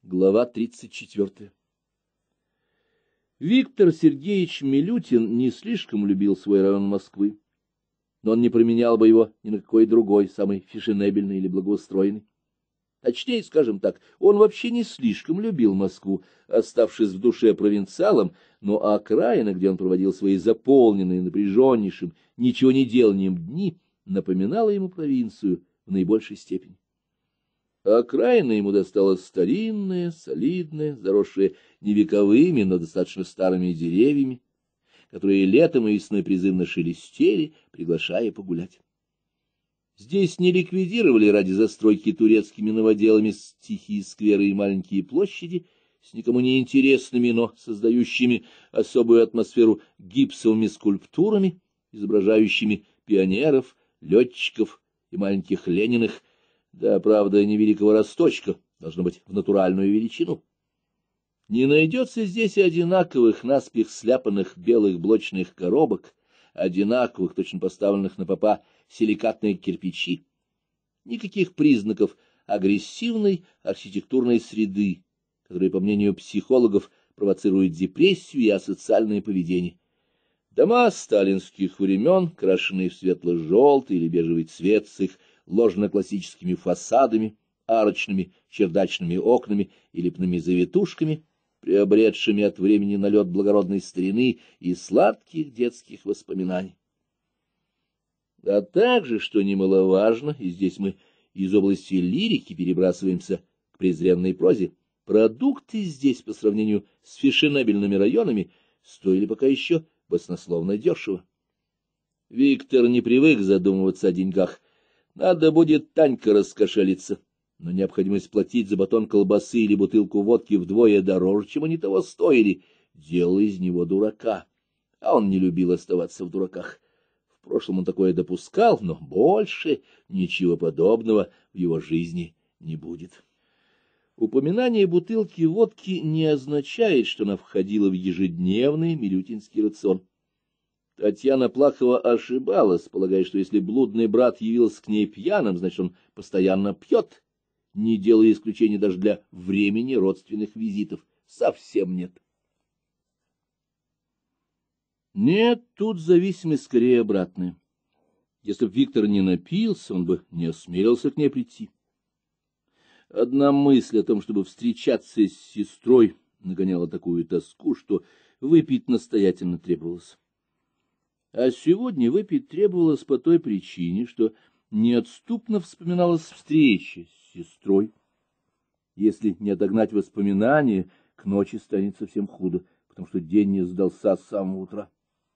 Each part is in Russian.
Глава 34. Виктор Сергеевич Милютин не слишком любил свой район Москвы, но он не променял бы его ни на какой другой, самый фешенебельный или благоустроенный. Точнее, скажем так, он вообще не слишком любил Москву, оставшись в душе провинциалом, но окраина, где он проводил свои заполненные напряженнейшим, ничего не деланием дни, напоминала ему провинцию в наибольшей степени. Окраина ему досталась старинная, солидная, заросшая не вековыми, но достаточно старыми деревьями, которые летом и весной призывно шелестели, приглашая погулять. Здесь не ликвидировали ради застройки турецкими новоделами тихие скверы и маленькие площади с никому не интересными, но создающими особую атмосферу гипсовыми скульптурами, изображающими пионеров, летчиков и маленьких Лениных, да, правда, не великого Росточка, должно быть в натуральную величину. Не найдется здесь одинаковых наспех сляпанных белых блочных коробок, одинаковых, точно поставленных на попа, силикатные кирпичи, никаких признаков агрессивной архитектурной среды, которая, по мнению психологов, провоцирует депрессию и асоциальное поведение. Дома сталинских времен, крашенные в светло-желтый или бежевый цвет с их ложно-классическими фасадами, арочными чердачными окнами и лепными завитушками, приобретшими от времени налет благородной старины и сладких детских воспоминаний. А также, что немаловажно, и здесь мы из области лирики перебрасываемся к презренной прозе, продукты здесь по сравнению с фешенебельными районами стоили пока еще баснословно дешево. Виктор не привык задумываться о деньгах. Надо будет Танька раскошелиться, но необходимость платить за батон колбасы или бутылку водки вдвое дороже, чем они того стоили, делала из него дурака. А он не любил оставаться в дураках. В прошлом он такое допускал, но больше ничего подобного в его жизни не будет. Упоминание бутылки водки не означает, что она входила в ежедневный милютинский рацион. Татьяна Плахова ошибалась, полагая, что если блудный брат явился к ней пьяным, значит, он постоянно пьет, не делая исключения даже для времени родственных визитов. Совсем нет. Нет, тут зависимость скорее обратная. Если бы Виктор не напился, он бы не осмелился к ней прийти. Одна мысль о том, чтобы встречаться с сестрой, нагоняла такую тоску, что выпить настоятельно требовалось. А сегодня выпить требовалось по той причине, что неотступно вспоминалась встреча с сестрой. Если не отогнать воспоминания, к ночи станет совсем худо, потому что день не сдался с самого утра.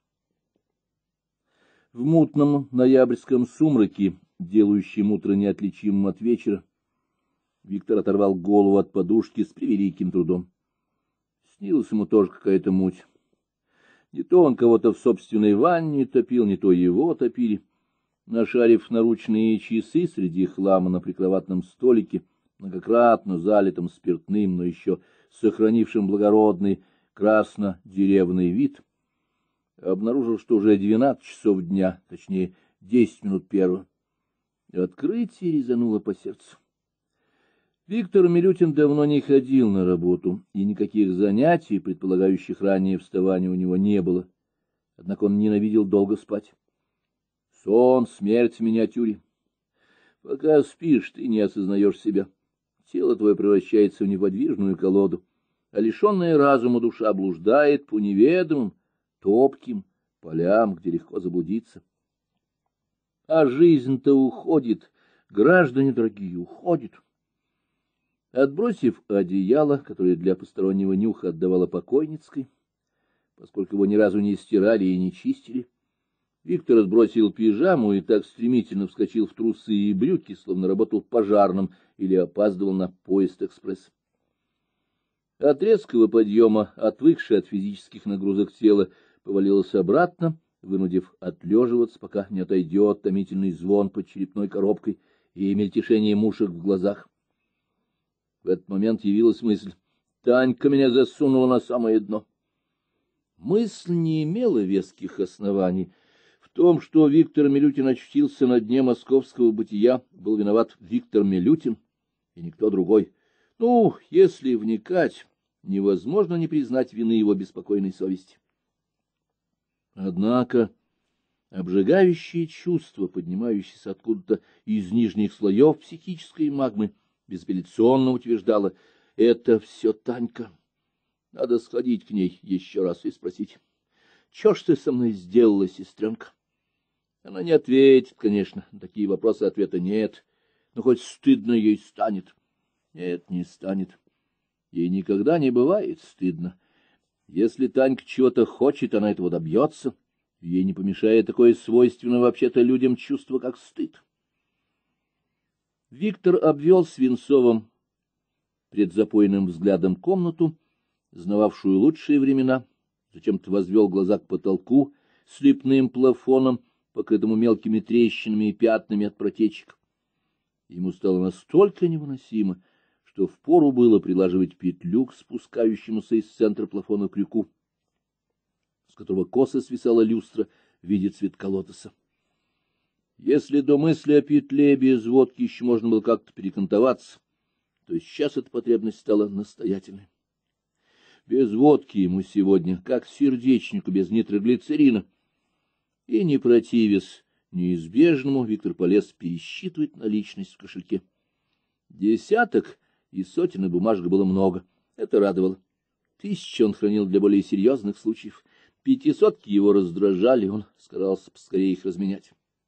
В мутном ноябрьском сумраке, делающем утро неотличимым от вечера, Виктор оторвал голову от подушки с превеликим трудом. Снилась ему тоже какая-то муть. Не то он кого-то в собственной ванне топил, не то его топили. Нашарив наручные часы среди хлама на прикроватном столике, многократно залитым спиртным, но еще сохранившим благородный красно-деревный вид, обнаружил, что уже 12 часов дня, точнее 10 минут первого. Открытие резануло по сердцу. Виктор Милютин давно не ходил на работу, и никаких занятий, предполагающих раннее вставание, у него не было. Однако он ненавидел долго спать. Сон — смерть в миниатюре. Пока спишь, ты не осознаешь себя. Тело твое превращается в неподвижную колоду, а лишенная разума душа блуждает по неведомым, топким полям, где легко заблудиться. А жизнь-то уходит, граждане дорогие, уходит. Отбросив одеяло, которое для постороннего нюха отдавало покойницкой, поскольку его ни разу не стирали и не чистили, Виктор отбросил пижаму и так стремительно вскочил в трусы и брюки, словно работал пожарным или опаздывал на поезд-экспресс. От резкого подъема, отвыкшее от физических нагрузок тела, повалилось обратно, вынудив отлеживаться, пока не отойдет томительный звон под черепной коробкой и мельтешение мушек в глазах. В этот момент явилась мысль: Танька меня засунула на самое дно. Мысль не имела веских оснований. В том, что Виктор Милютин очутился на дне московского бытия, был виноват Виктор Милютин и никто другой. Ну, если вникать, невозможно не признать вины его беспокойной совести. Однако обжигающее чувство, поднимающееся откуда-то из нижних слоев психической магмы, безапелляционно утверждало: это все Танька. Надо сходить к ней еще раз и спросить: что ж ты со мной сделала, сестренка? Она не ответит, конечно, на такие вопросы ответа нет, но хоть стыдно ей станет. Нет, не станет. Ей никогда не бывает стыдно. Если Танька чего-то хочет, она этого добьется. Ей не помешает такое свойственное вообще-то людям чувство, как стыд. Виктор обвел свинцовым предзапойным взглядом комнату, знававшую лучшие времена, зачем-то возвел глаза к потолку с лепным плафоном, покрытому мелкими трещинами и пятнами от протечек. Ему стало настолько невыносимо, что впору было прилаживать петлю к спускающемуся из центра плафона крюку, с которого косо свисала люстра в виде цветка лотоса. Если до мысли о петле без водки еще можно было как-то перекантоваться, то сейчас эта потребность стала настоятельной. Без водки ему сегодня, как сердечнику без нитроглицерина. И не противясь неизбежному, Виктор полез пересчитывать наличность в кошельке. Десяток и сотен бумажек было много. Это радовало. 1000 он хранил для более серьезных случаев. 500 его раздражали, он старался поскорее их разменять.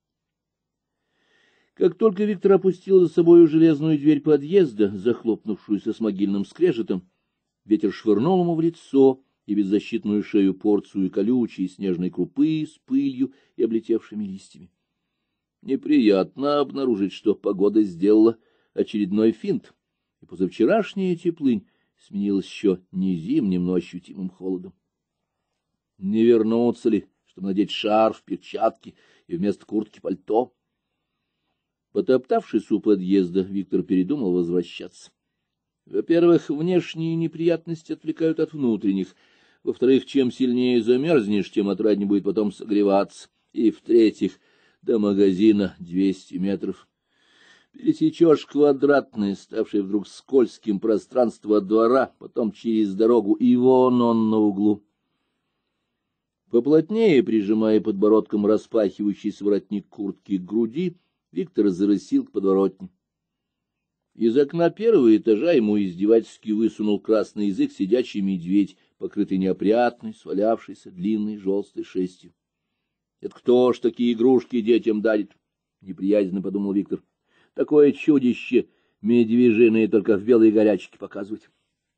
Как только Виктор опустил за собою железную дверь подъезда, захлопнувшуюся с могильным скрежетом, ветер швырнул ему в лицо и беззащитную шею порцию колючей снежной крупы с пылью и облетевшими листьями. Неприятно обнаружить, что погода сделала очередной финт, и позавчерашняя теплынь сменилась еще не зимним, но ощутимым холодом. Не вернуться ли, чтобы надеть шарф, перчатки и вместо куртки пальто? Потоптавшись у подъезда, Виктор передумал возвращаться. Во-первых, внешние неприятности отвлекают от внутренних. Во-вторых, чем сильнее замерзнешь, тем отраднее будет потом согреваться. И в-третьих, до магазина 200 метров. Пересечешь квадратное, ставшее вдруг скользким пространство от двора, потом через дорогу, и вон он на углу. Поплотнее прижимая подбородком распахивающийся воротник куртки к груди, Виктор зарысил к подворотне. Из окна первого этажа ему издевательски высунул красный язык сидячий медведь, покрытый неопрятной, свалявшейся длинной желтой шерстью. — Это кто ж такие игрушки детям дарит? — неприязненно подумал Виктор. — Такое чудище медвежиное только в белой горячке показывать.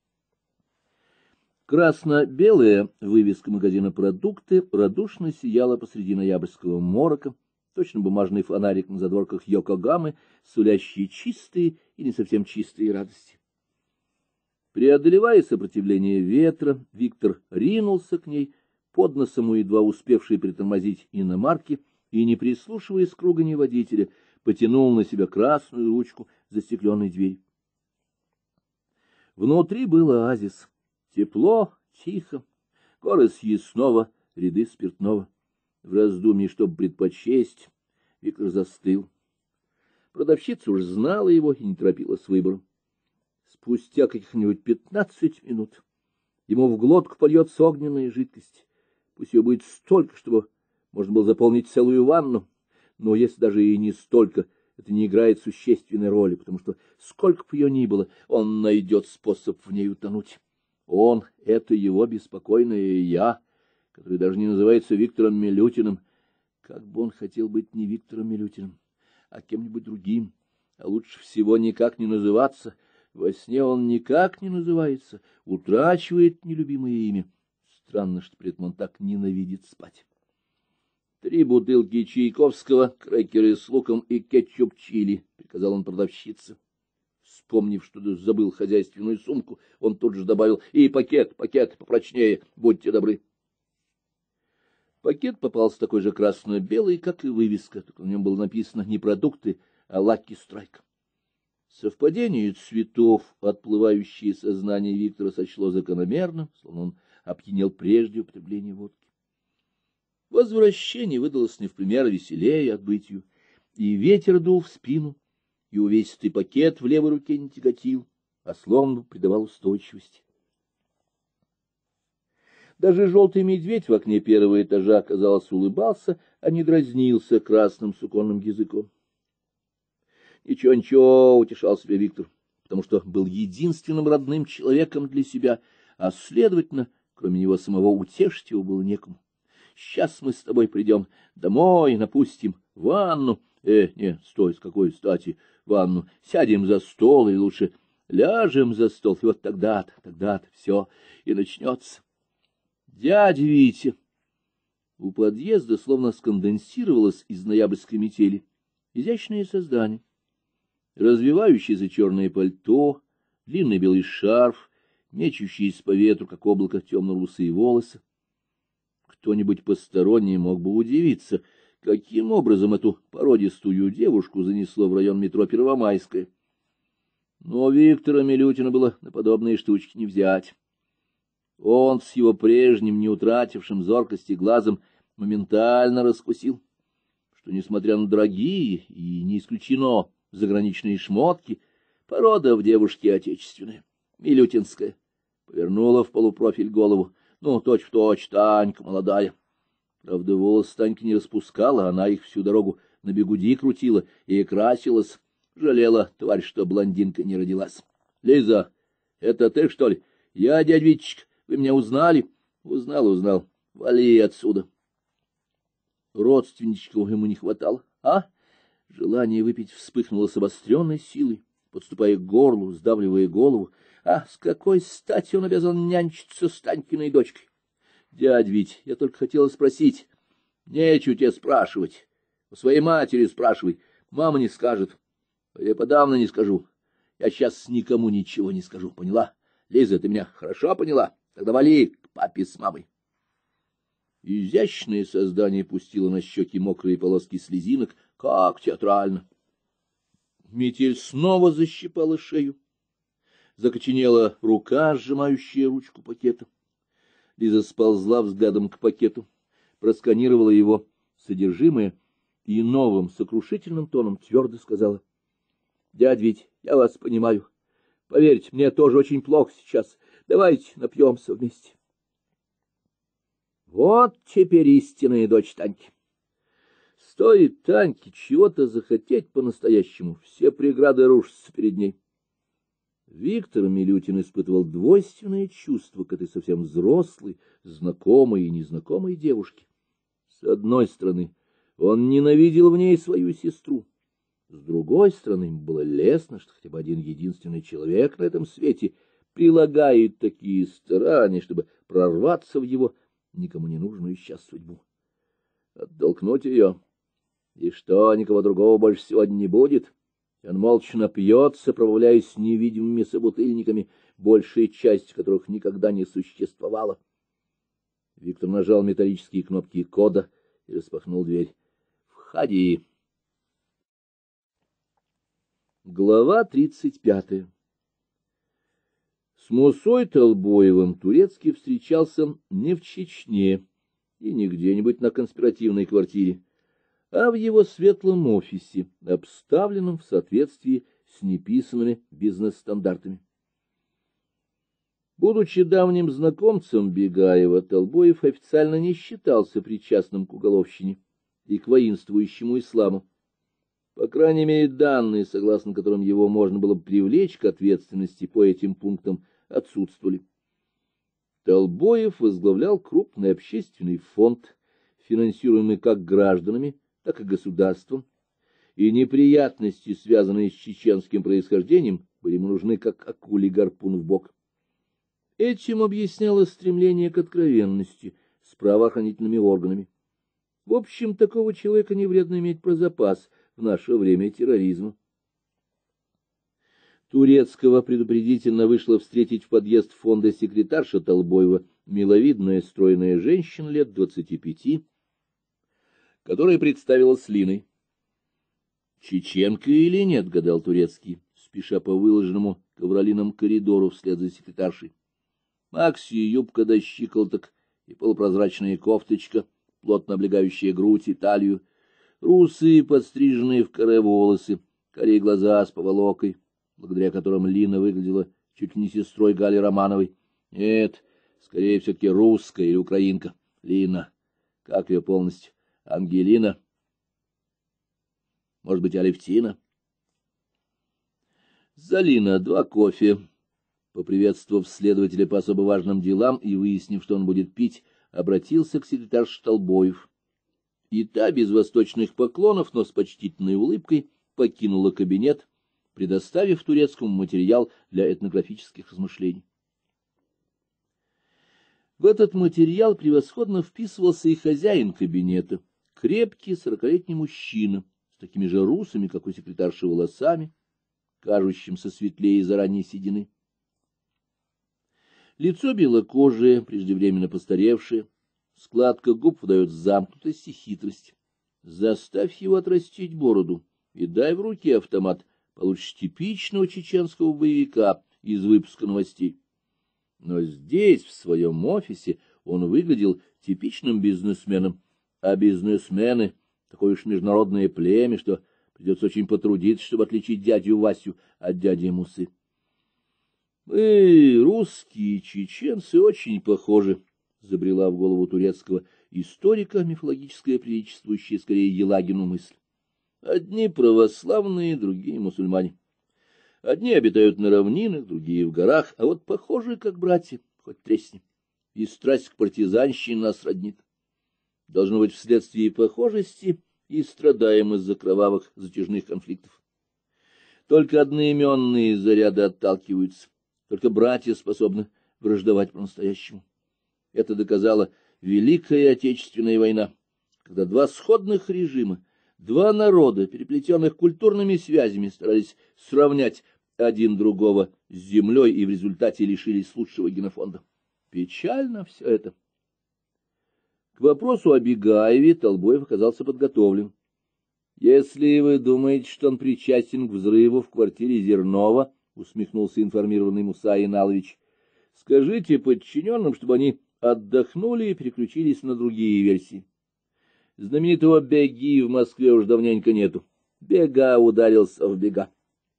Красно-белая вывеска магазина «Продукты» радушно сияла посреди ноябрьского морока, точно бумажный фонарик на задворках Йокогамы, сулящие чистые и не совсем чистые радости. Преодолевая сопротивление ветра, Виктор ринулся к ней, под носом ему едва успевший притормозить иномарки, и, не прислушиваясь к ругани водителя, потянул на себя красную ручку застекленной двери. Внутри был оазис. Тепло, тихо, горы съестного, ряды спиртного. В раздумье, чтобы предпочесть, Виктор застыл. Продавщица уж знала его и не торопила с выбором. Спустя каких-нибудь 15 минут ему в глотку польется огненная жидкость. Пусть ее будет столько, чтобы можно было заполнить целую ванну, но если даже и не столько, это не играет существенной роли, потому что, сколько бы ее ни было, он найдет способ в ней утонуть. Он — это его беспокойное «я», который даже не называется Виктором Милютиным. Как бы он хотел быть не Виктором Милютиным, а кем-нибудь другим, а лучше всего никак не называться. Во сне он никак не называется, утрачивает нелюбимое имя. Странно, что при этом он так ненавидит спать. 3 бутылки Чайковского, крекеры с луком и кетчуп чили, — приказал он продавщице. Вспомнив, что забыл хозяйственную сумку, он тут же добавил: и пакет попрочнее, будьте добры. Пакет попался такой же красно-белый, как и вывеска, только на нем было написано не «Продукты», а «Лаки Страйк». Совпадение цветов, отплывающие сознание Виктора, сочло закономерным, словно он опьянел прежде употребления водки. Возвращение выдалось не в пример веселее отбытию, и ветер дул в спину, и увесистый пакет в левой руке не тяготил, а словно придавал устойчивости. Даже желтый медведь в окне первого этажа, казалось, улыбался, а не дразнился красным суконным языком. Ничего, ничего, утешал себя Виктор, потому что был единственным родным человеком для себя, а, следовательно, кроме него самого, утешить его было некому. Сейчас мы с тобой придем домой, напустим ванну. Нет, стой, с какой стати ванну? Сядем за стол, или лучше ляжем за стол, и вот тогда-то все и начнется. Дядя Витя! У подъезда словно сконденсировалось из ноябрьской метели изящное создание. Развивающееся черное пальто, длинный белый шарф, мечущиеся по ветру, как облако, темно-русые волосы. Кто-нибудь посторонний мог бы удивиться, каким образом эту породистую девушку занесло в район метро Первомайская. Но Виктора Милютина было на подобные штучки не взять. Он с его прежним, не утратившим зоркости глазом, моментально раскусил, что, несмотря на дорогие и, не исключено, заграничные шмотки, порода в девушке отечественная, милютинская. Повернула в полупрофиль голову, точь-в-точь Танька молодая. Правда, волос Танька не распускала, она их всю дорогу на бегуди крутила и красилась. Жалела, тварь, что блондинка не родилась. — Лиза, это ты, что ли? Я, дядь Витечка, вы меня узнали? — Узнал. Вали отсюда. Родственничков ему не хватало, а? Желание выпить вспыхнуло с обостренной силой, подступая к горлу, сдавливая голову. А с какой стати он обязан нянчиться с Танькиной дочкой? Дядь Вить, я только хотела спросить. Нечего тебе спрашивать. У своей матери спрашивай. Мама не скажет. А я подавно не скажу. Я сейчас никому ничего не скажу, поняла? Лиза, ты меня хорошо поняла? Тогда вали к папе с мамой. Изящное создание пустило на щеки мокрые полоски слезинок, как театрально. Метель снова защипала шею. Закоченела рука, сжимающая ручку пакета. Лиза сползла взглядом к пакету, просканировала его содержимое и новым сокрушительным тоном твердо сказала: — Дядь Вить, я вас понимаю. Поверьте, мне тоже очень плохо сейчас. Давайте напьемся вместе. Вот теперь истинная дочь Таньки. Стоит Таньке чего-то захотеть по-настоящему, все преграды рушатся перед ней. Виктор Милютин испытывал двойственное чувство к этой совсем взрослой, знакомой и незнакомой девушке. С одной стороны, он ненавидел в ней свою сестру. С другой стороны, ему было лестно, что хотя бы один единственный человек на этом свете прилагает такие старания, чтобы прорваться в его никому не нужную сейчас судьбу. Оттолкнуть ее, и что, никого другого больше сегодня не будет? Он молча напьется, пробавляясь невидимыми собутыльниками, большая часть которых никогда не существовала. Виктор нажал металлические кнопки кода и распахнул дверь. — Входи. Глава 35. С Мусой Толбоевым Турецкий встречался не в Чечне и не где-нибудь на конспиративной квартире, а в его светлом офисе, обставленном в соответствии с неписанными бизнес-стандартами. Будучи давним знакомцем Бегаева, Толбоев официально не считался причастным к уголовщине и к воинствующему исламу. По крайней мере, данные, согласно которым его можно было привлечь к ответственности по этим пунктам, отсутствовали. Толбоев возглавлял крупный общественный фонд, финансируемый как гражданами, так и государством, и неприятности, связанные с чеченским происхождением, были ему нужны как акулий гарпун в бок. Этим объяснялось стремление к откровенности с правоохранительными органами. В общем, такого человека не вредно иметь про запас в наше время терроризма. Турецкого предупредительно вышла встретить в подъезд фонда секретарша Толбоева, миловидная стройная женщина лет 25, которая представилась Линой. Чеченка или нет, гадал Турецкий, спеша по выложенному ковролином коридору вслед за секретаршей. Макси, юбка до щиколоток и полупрозрачная кофточка, плотно облегающая грудь и талию, русые, подстриженные в каре волосы, карие глаза с поволокой, благодаря которым Лина выглядела чуть ли не сестрой Гали Романовой. Нет, скорее все-таки русская или украинка. Лина. Как ее полностью? Ангелина? Может быть, Алевтина? Залина, 2 кофе. Поприветствовав следователя по особо важным делам и выяснив, что он будет пить, обратился к секретарше Толбоев. И та, без восточных поклонов, но с почтительной улыбкой, покинула кабинет, предоставив турецкому материал для этнографических размышлений. В этот материал превосходно вписывался и хозяин кабинета, крепкий 40-летний мужчина, с такими же русыми, как у секретарши, волосами, кажущимся светлее из-за ранней седины. Лицо белокожее, преждевременно постаревшее, складка губ выдает замкнутость и хитрость. Заставь его отрастить бороду и дай в руки автомат, получишь типичного чеченского боевика из выпуска новостей. Но здесь, в своем офисе, он выглядел типичным бизнесменом, а бизнесмены — такое уж международное племя, что придется очень потрудиться, чтобы отличить дядю Васю от дяди Мусы. Мы, русские чеченцы, очень похожи, — забрела в голову турецкого историка мифологическая, приличествующая скорее Елагину мысль. Одни православные, другие мусульмане. Одни обитают на равнинах, другие в горах, а вот похожи, как братья, хоть тресни. И страсть к партизанщине нас роднит. Должно быть, вследствие похожести и страдаем из-за кровавых затяжных конфликтов. Только одноименные заряды отталкиваются, только братья способны враждовать по-настоящему. Это доказала Великая Отечественная война, когда 2 сходных режима, 2 народа, переплетенных культурными связями, старались сравнять один другого с землей и в результате лишились лучшего генофонда. Печально все это. К вопросу о Бегаеве Толбоев оказался подготовлен. Если вы думаете, что он причастен к взрыву в квартире Зернова, усмехнулся информированный Муса Иналович, скажите подчиненным, чтобы они отдохнули и переключились на другие версии. Знаменитого Беги в Москве уж давненько нету. Бега ударился в бега.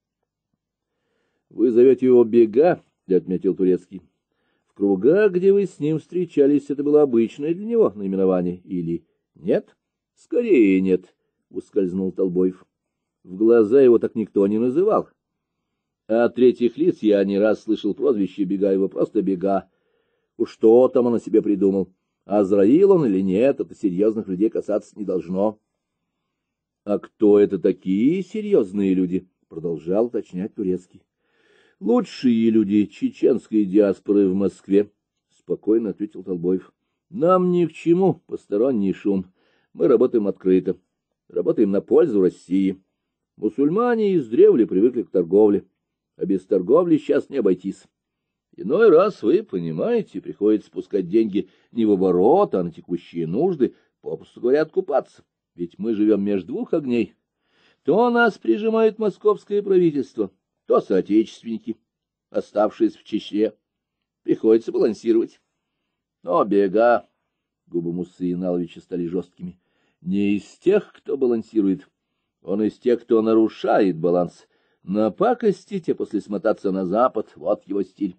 — Вы зовете его Бега? — отметил Турецкий. — В кругах, где вы с ним встречались, это было обычное для него наименование. Или нет? — Скорее нет, — ускользнул Толбоев. В глаза его так никто не называл. А от третьих лиц я не раз слышал прозвище Бегаева просто Бега. Уж что там он о себе придумал. Азраил он или нет, это серьезных людей касаться не должно. — А кто это такие серьезные люди? — продолжал уточнять Турецкий. — Лучшие люди чеченской диаспоры в Москве, — спокойно ответил Толбоев. — Нам ни к чему посторонний шум. Мы работаем открыто. Работаем на пользу России. Мусульмане издревле привыкли к торговле, а без торговли сейчас не обойтись. Иной раз, вы понимаете, приходится пускать деньги не в оборот, а на текущие нужды, попросту говоря, откупаться. Ведь мы живем между 2 огней. То нас прижимает московское правительство, то соотечественники, оставшиеся в Чечне. Приходится балансировать. Но Бега, губы Мусы Иналовича стали жесткими, не из тех, кто балансирует. Он из тех, кто нарушает баланс. Напакостить, а после смотаться на запад — вот его стиль.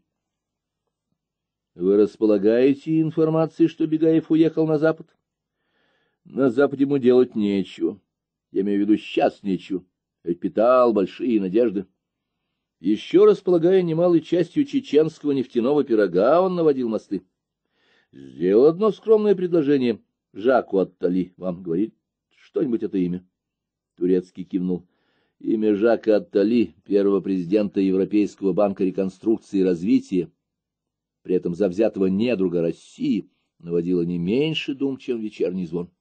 Вы располагаете информацией, что Бегаев уехал на запад? На западе ему делать нечего. Я имею в виду, сейчас нечего. Ведь питал большие надежды. Еще располагая немалой частью чеченского нефтяного пирога, он наводил мосты. Сделал одно скромное предложение. Жаку Аттали. Вам говорит что-нибудь это имя? Турецкий кивнул. Имя Жака Аттали, первого президента Европейского банка реконструкции и развития, при этом завзятого недруга России, наводило не меньше дум, чем вечерний звон.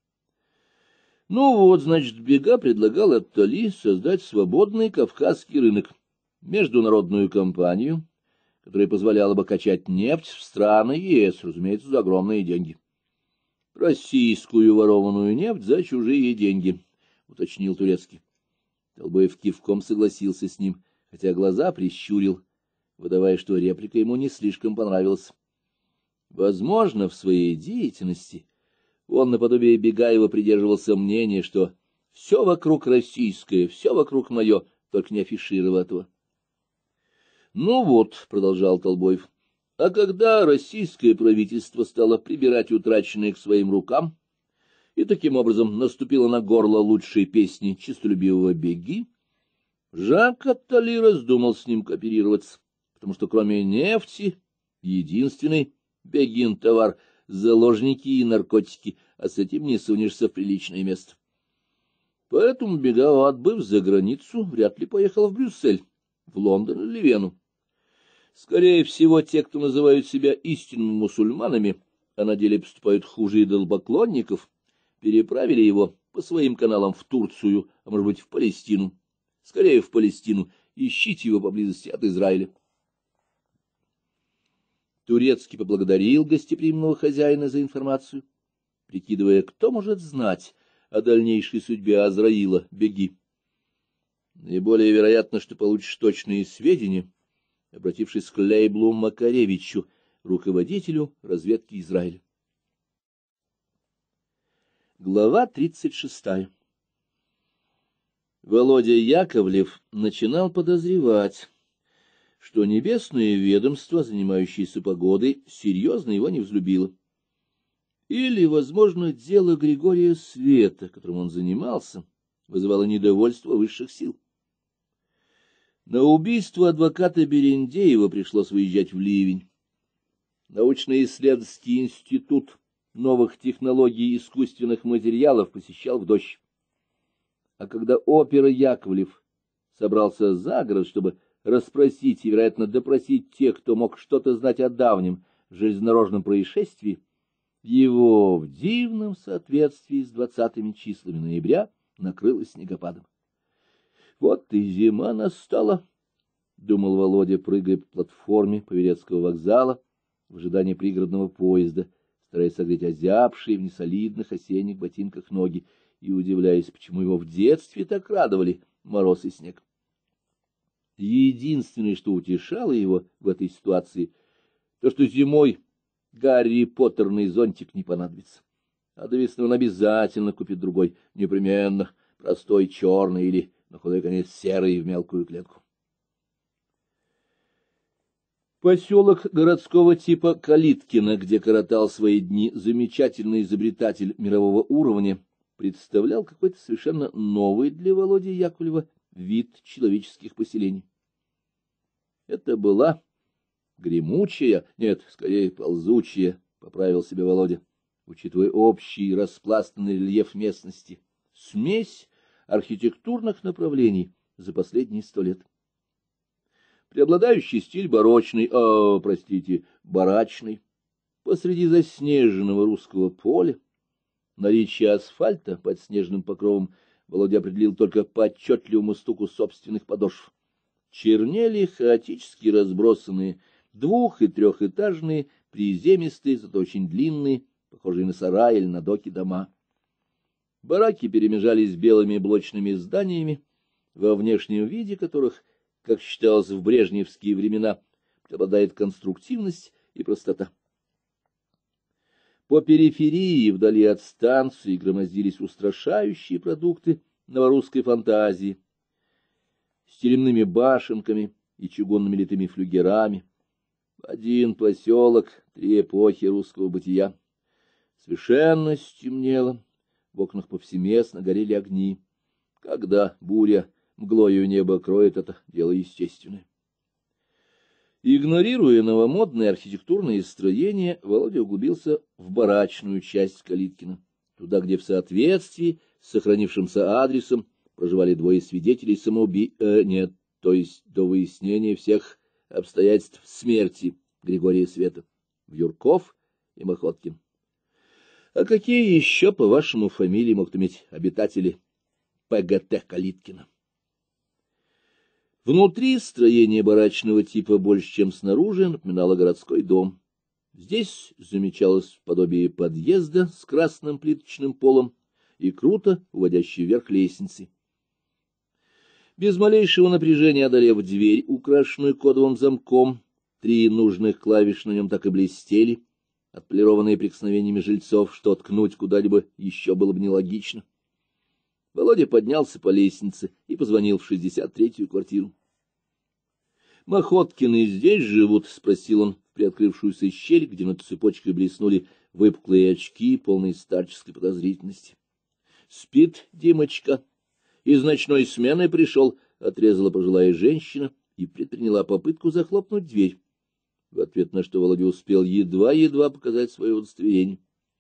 Ну вот, значит, Бега предлагал Аттали создать свободный кавказский рынок, международную компанию, которая позволяла бы качать нефть в страны ЕС, разумеется, за огромные деньги. Российскую ворованную нефть за чужие деньги, уточнил Турецкий. Толбоев кивком согласился с ним, хотя глаза прищурил, выдавая, что реплика ему не слишком понравилась. Возможно, в своей деятельности он наподобие Бегаева придерживался мнения, что все вокруг российское, все вокруг мое, только не афишировал этого. Ну вот, — продолжал Толбоев, — а когда российское правительство стало прибирать утраченные к своим рукам, и таким образом наступило на горло лучшей песни честолюбивого Беги, Жак Аттали раздумал с ним кооперироваться, потому что кроме нефти единственный Бегин товар — заложники и наркотики, а с этим не сунешься в приличное место. Поэтому Бега, отбыв за границу, вряд ли поехал в Брюссель, в Лондон или Вену. Скорее всего, те, кто называют себя истинными мусульманами, а на деле поступают хуже идолопоклонников, переправили его по своим каналам в Турцию, а может быть в Палестину. Скорее в Палестину, ищите его поблизости от Израиля. Турецкий поблагодарил гостеприимного хозяина за информацию, прикидывая, кто может знать о дальнейшей судьбе Азраила Беги. Наиболее вероятно, что получишь точные сведения, обратившись к Лейблу Макаревичу, руководителю разведки Израиля. Глава 36. Володя Яковлев начинал подозревать, что небесное ведомство, занимающееся погодой, серьезно его не взлюбило. Или, возможно, дело Григория Света, которым он занимался, вызывало недовольство высших сил. На убийство адвоката Берендеева пришлось выезжать в ливень. Научно-исследовательский институт новых технологий и искусственных материалов посещал в дождь. А когда опера Яковлев собрался за город, чтобы расспросить и, вероятно, допросить тех, кто мог что-то знать о давнем железнодорожном происшествии, его в дивном соответствии с 20-ми числами ноября накрыло снегопадом. Вот и зима настала, — думал Володя, прыгая по платформе Павелецкого вокзала в ожидании пригородного поезда, стараясь согреть озябшие в несолидных осенних ботинках ноги и удивляясь, почему его в детстве так радовали мороз и снег. Единственное, что утешало его в этой ситуации, то, что зимой Гарри Поттерный зонтик не понадобится, а до весны он обязательно купит другой, непременно, простой черный или, на худой конец, серый в мелкую клетку. Поселок городского типа Калиткино, где коротал свои дни замечательный изобретатель мирового уровня, представлял какой-то совершенно новый для Володи Яковлева вид человеческих поселений. Это была гремучая, нет, скорее ползучая, поправил себе Володя, учитывая общий распластанный рельеф местности, смесь архитектурных направлений за последние 100 лет. Преобладающий стиль барочный, барачный, посреди заснеженного русского поля, наличие асфальта под снежным покровом Володя определил только по отчетливому стуку собственных подошв. Чернели хаотически разбросанные двух- и трехэтажные, приземистые, зато очень длинные, похожие на сарай или на доки дома. Бараки перемежались с белыми блочными зданиями, во внешнем виде которых, как считалось в брежневские времена, преобладает конструктивность и простота. По периферии, вдали от станции, громоздились устрашающие продукты новорусской фантазии с теремными башенками и чугунными литыми флюгерами. Один поселок, 3 эпохи русского бытия. Совершенно стемнело, в окнах повсеместно горели огни. Когда буря мглою небо кроет, это дело естественное. Игнорируя новомодные архитектурные строения, Володя углубился в барачную часть Калиткина, туда, где в соответствии с сохранившимся адресом проживали 2 свидетелей то есть до выяснения всех обстоятельств смерти Григория Света, Вьюрков и Махоткин. А какие еще, по-вашему, фамилии могут иметь обитатели ПГТ Калиткина? Внутри строение барачного типа больше, чем снаружи, напоминало городской дом. Здесь замечалось подобие подъезда с красным плиточным полом и круто уводящей вверх лестницы. Без малейшего напряжения одолев дверь, украшенную кодовым замком, 3 нужных клавиш на нем так и блестели, отполированные прикосновениями жильцов, что ткнуть куда-либо еще было бы нелогично. Володя поднялся по лестнице и позвонил в 63-ю квартиру. — Махоткины здесь живут? — спросил он в приоткрывшуюся щель, где над цепочкой блеснули выпуклые очки, полные старческой подозрительности. — Спит Димочка. Из ночной смены пришел, — отрезала пожилая женщина и предприняла попытку захлопнуть дверь, в ответ на что Володя успел едва-едва показать свое удостоверение.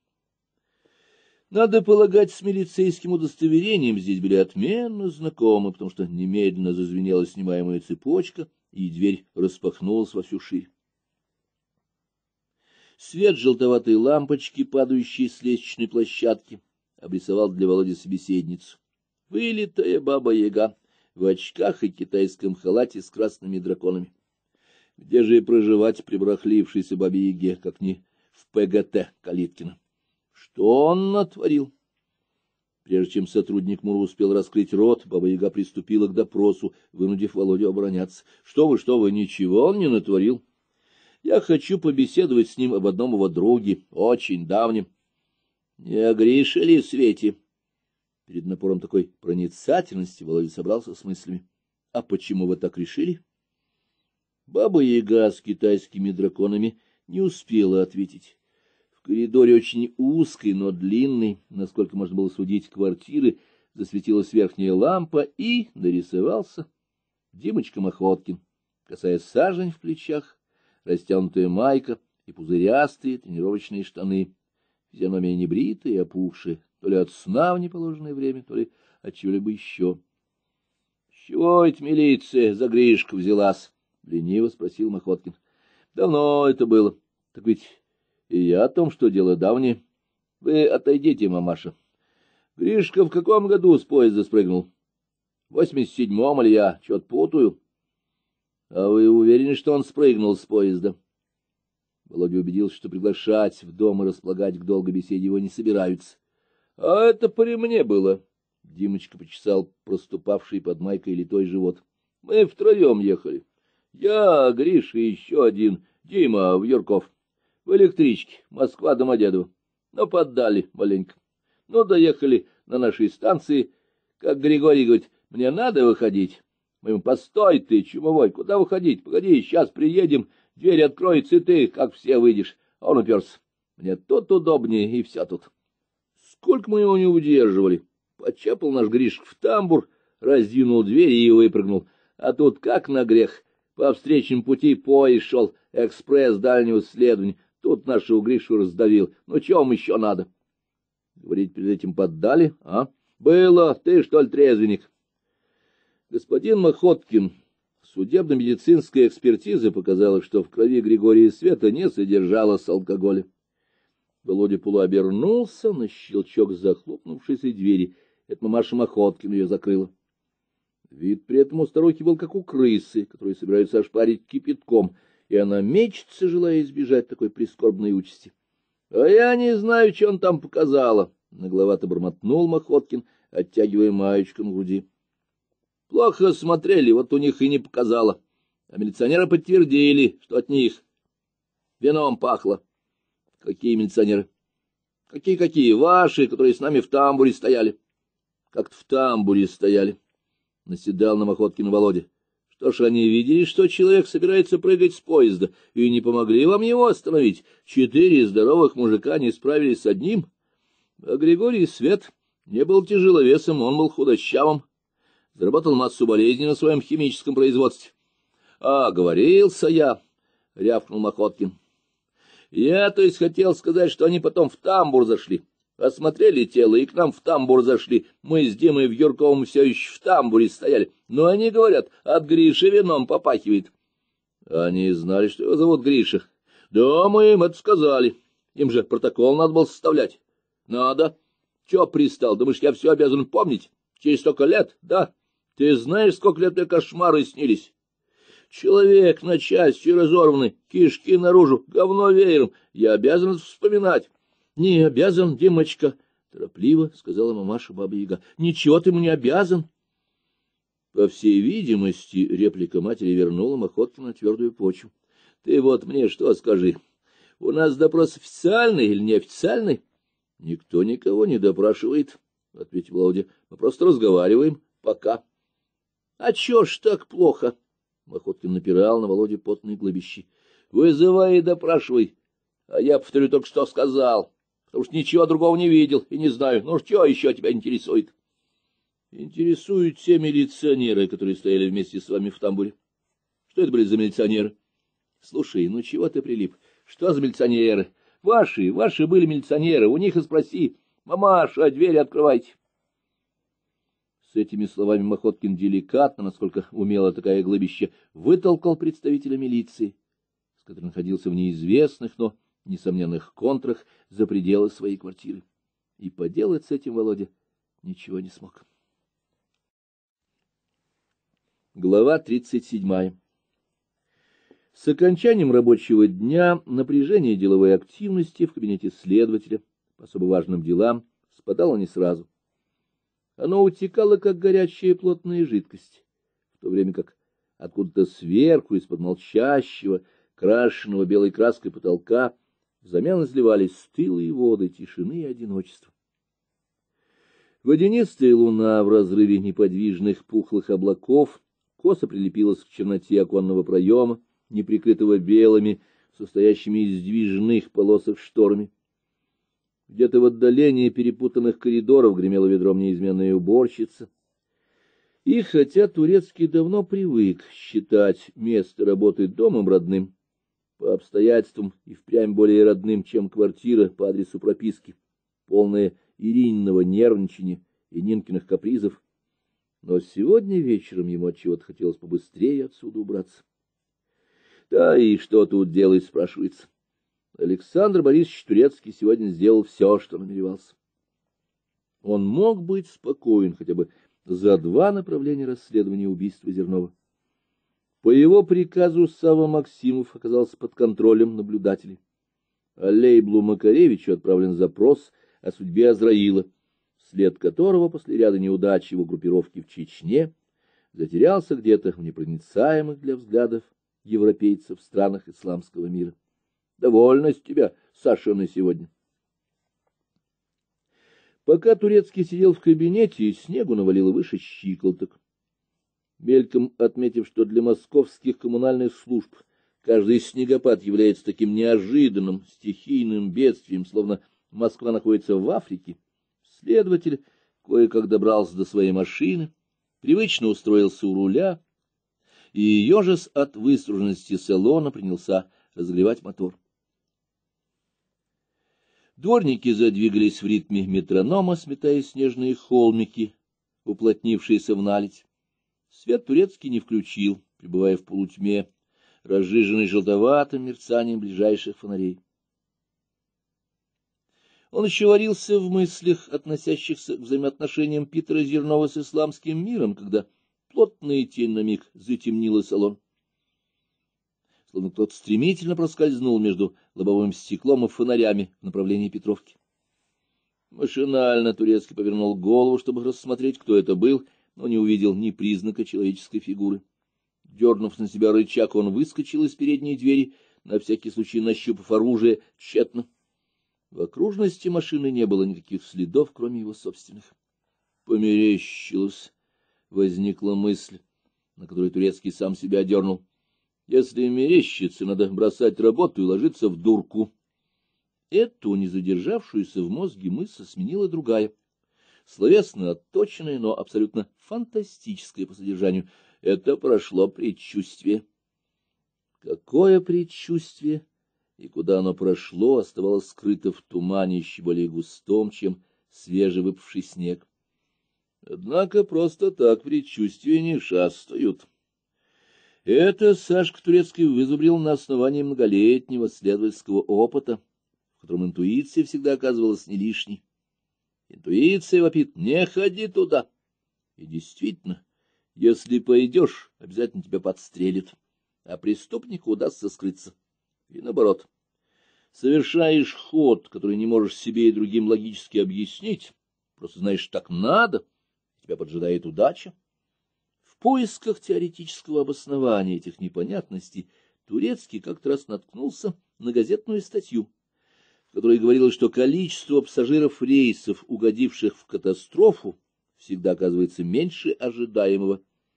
Надо полагать, с милицейским удостоверением здесь были отменно знакомы, потому что немедленно зазвенела снимаемая цепочка, и дверь распахнулась во всю ширь. Свет желтоватой лампочки, падающей с лестничной площадки, обрисовал для Володи собеседницу. Вылитая баба-яга в очках и китайском халате с красными драконами. Где же и проживать прибрахлившейся бабе-яге, как ни в ПГТ Калиткина? Что он натворил? Прежде чем сотрудник МУРа успел раскрыть рот, баба-яга приступила к допросу, вынудив Володю обороняться. — Что вы, ничего он не натворил. Я хочу побеседовать с ним об одном его друге, очень давнем. — Не о Грише ли, Свете? Перед напором такой проницательности Володя собрался с мыслями. — А почему вы так решили? Баба-яга с китайскими драконами не успела ответить. В коридоре очень узкой, но длинной, насколько можно было судить, квартиры, засветилась верхняя лампа, и нарисовался Димочка Махоткин, косая сажень в плечах, растянутая майка и пузырястые тренировочные штаны, физиономия небритая и опухшая, то ли от сна в неположенное время, то ли от чего-либо еще. — С чего ведь милиция за Гришку взялась? — лениво спросил Махоткин. — Давно это было. Так ведь и я о том, что дело давнее. Вы отойдите, мамаша. Гришка в каком году с поезда спрыгнул? В 87-м, или я что-то путаю? А вы уверены, что он спрыгнул с поезда? Володя убедился, что приглашать в дом и располагать к долгой беседе его не собираются. — А это при мне было. Димочка почесал проступавший под майкой литой живот. — Мы втроем ехали. Я, Гриша и еще один, Дима Вьюрков. В электричке, Москва-Домодедово. Но поддали маленько. Но доехали на нашей станции. Как Григорий говорит, мне надо выходить. Мы ему: постой ты, чумовой, куда выходить? Погоди, сейчас приедем, дверь откроется, и ты, как все, выйдешь. А он уперся. Мне тут удобнее, и все тут. Сколько мы его не удерживали. Почапал наш Гришка в тамбур, раздвинул дверь и выпрыгнул. А тут как на грех. По встречному пути поезд шел, экспресс дальнего следования. Тут нашего Гришу раздавил. Ну, чего вам еще надо? Говорить перед этим поддали, а? Было, ты, что ли, трезвенник? Господин Махоткин, судебно-медицинская экспертиза показала, что в крови Григория Света не содержалось алкоголя. Володя полуобернулся на щелчок захлопнувшейся двери. Это мамаша Махоткин ее закрыла. Вид при этом у старухи был как у крысы, которую собираются ошпарить кипятком, и она мечется, желая избежать такой прискорбной участи. — А я не знаю, что он там показала, — нагловато бормотнул Махоткин, оттягивая маечку на груди. — Плохо смотрели, вот у них и не показала. А милиционеры подтвердили, что от них вином пахло. — Какие милиционеры? — Какие-какие? Ваши, которые с нами в тамбуре стояли. — Как-то в тамбуре стояли. — наседал на Махоткина Володя. — Что ж, они видели, что человек собирается прыгать с поезда, и не помогли вам его остановить? 4 здоровых мужика не справились с одним. А Григорий Свет не был тяжеловесом, он был худощавым. Заработал массу болезней на своем химическом производстве. — А, говорился я, — рявкнул Махоткин. — Я, то есть, хотел сказать, что они потом в тамбур зашли. Осмотрели тело и к нам в тамбур зашли. Мы с Димой Вьюрковым все еще в тамбуре стояли. Но они говорят, от Гриши вином попахивает. Они знали, что его зовут Гриша. Да, мы им это сказали. Им же протокол надо было составлять. Надо. Че пристал? Думаешь, я все обязан помнить? Через столько лет? Да. Ты знаешь, сколько лет мне кошмары снились? Человек на части разорванный, кишки наружу, говно веером. Я обязан вспоминать. — Не обязан, Димочка, — торопливо сказала мамаша Баба-Яга. — Ничего ты ему не обязан. По всей видимости, реплика матери вернула Махоткина на твердую почву. — Ты вот мне что скажи, у нас допрос официальный или неофициальный? — Никто никого не допрашивает, — ответил Володя. — Мы просто разговариваем, пока. — А чё ж так плохо? Махоткин напирал на Володе потные глыбищи. — Вызывай и допрашивай. А я, повторю, только что сказал, потому что ничего другого не видел и не знаю. Ну, что еще тебя интересует? — Интересуют те милиционеры, которые стояли вместе с вами в тамбуре. — Что это были за милиционеры? — Слушай, ну чего ты прилип? Что за милиционеры? Ваши были милиционеры, у них и спроси. Мамаша, двери открывайте. С этими словами Махоткин деликатно, насколько умела такая глыбища, вытолкал представителя милиции, с которым находился в неизвестных, но несомненных контрах за пределы своей квартиры. И поделать с этим Володя ничего не смог. Глава 37. С окончанием рабочего дня напряжение деловой активности в кабинете следователя по особо важным делам спадало не сразу. Оно утекало, как горячая плотная жидкость, в то время как откуда-то сверху, из-под молчащего, крашенного белой краской потолка, взамен изливались стылые воды тишины и одиночества. Водянистая луна в разрыве неподвижных пухлых облаков косо прилепилась к черноте оконного проема, не прикрытого белыми, состоящими из движных полосок шторами. Где-то в отдалении перепутанных коридоров гремела ведром неизменная уборщица. И хотя Турецкий давно привык считать место работы домом родным, по обстоятельствам и впрямь более родным, чем квартира по адресу прописки, полная Ирининого нервничания и Нинкиных капризов, но сегодня вечером ему отчего-то хотелось побыстрее отсюда убраться. Да и что тут делать, спрашивается. Александр Борисович Турецкий сегодня сделал все, что намеревался. Он мог быть спокоен хотя бы за два направления расследования убийства Зернова. По его приказу Савва Максимов оказался под контролем наблюдателей. А Лейблу Макаревичу отправлен запрос о судьбе Азраила, след которого после ряда неудач его группировки в Чечне затерялся где-то в непроницаемых для взглядов европейцев в странах исламского мира. Довольно с тебя, Саша, на сегодня. Пока Турецкий сидел в кабинете, снегу навалило выше щиколоток. Мельком отметив, что для московских коммунальных служб каждый снегопад является таким неожиданным, стихийным бедствием, словно Москва находится в Африке, следователь кое-как добрался до своей машины, привычно устроился у руля и, ежась от выструженности салона, принялся разогревать мотор. Дворники задвигались в ритме метронома, сметая снежные холмики, уплотнившиеся в наледь. Свет Турецкий не включил, пребывая в полутьме, разжиженный желтоватым мерцанием ближайших фонарей. Он еще варился в мыслях, относящихся к взаимоотношениям Питера Зернова с исламским миром, когда плотная тень на миг затемнила салон. Словно кто-то стремительно проскользнул между лобовым стеклом и фонарями в направлении Петровки. Машинально Турецкий повернул голову, чтобы рассмотреть, кто это был, но не увидел ни признака человеческой фигуры. Дернув на себя рычаг, он выскочил из передней двери, на всякий случай нащупав оружие тщетно. В окружности машины не было никаких следов, кроме его собственных. Померещилось, возникла мысль, на которую Турецкий сам себя одернул. Если мерещится, надо бросать работу и ложиться в дурку. Эту, не задержавшуюся в мозге мысль, сменила другая, словесно отточенная, но абсолютно фантастическая по содержанию. Это прошло предчувствие. Какое предчувствие и куда оно прошло, оставалось скрыто в тумане еще более густом, чем свежевыпавший снег. Однако просто так предчувствия не шастают. Это Сашка Турецкий вызубрил на основании многолетнего следовательского опыта, в котором интуиция всегда оказывалась не лишней. Интуиция вопит: не ходи туда. И действительно, если пойдешь, обязательно тебя подстрелят, а преступнику удастся скрыться. И наоборот, совершаешь ход, который не можешь себе и другим логически объяснить, просто знаешь, так надо, тебя поджидает удача. В поисках теоретического обоснования этих непонятностей Турецкий как-то раз наткнулся на газетную статью, в которой говорилось, что количество пассажиров рейсов, угодивших в катастрофу, всегда оказывается меньше ожидаемого.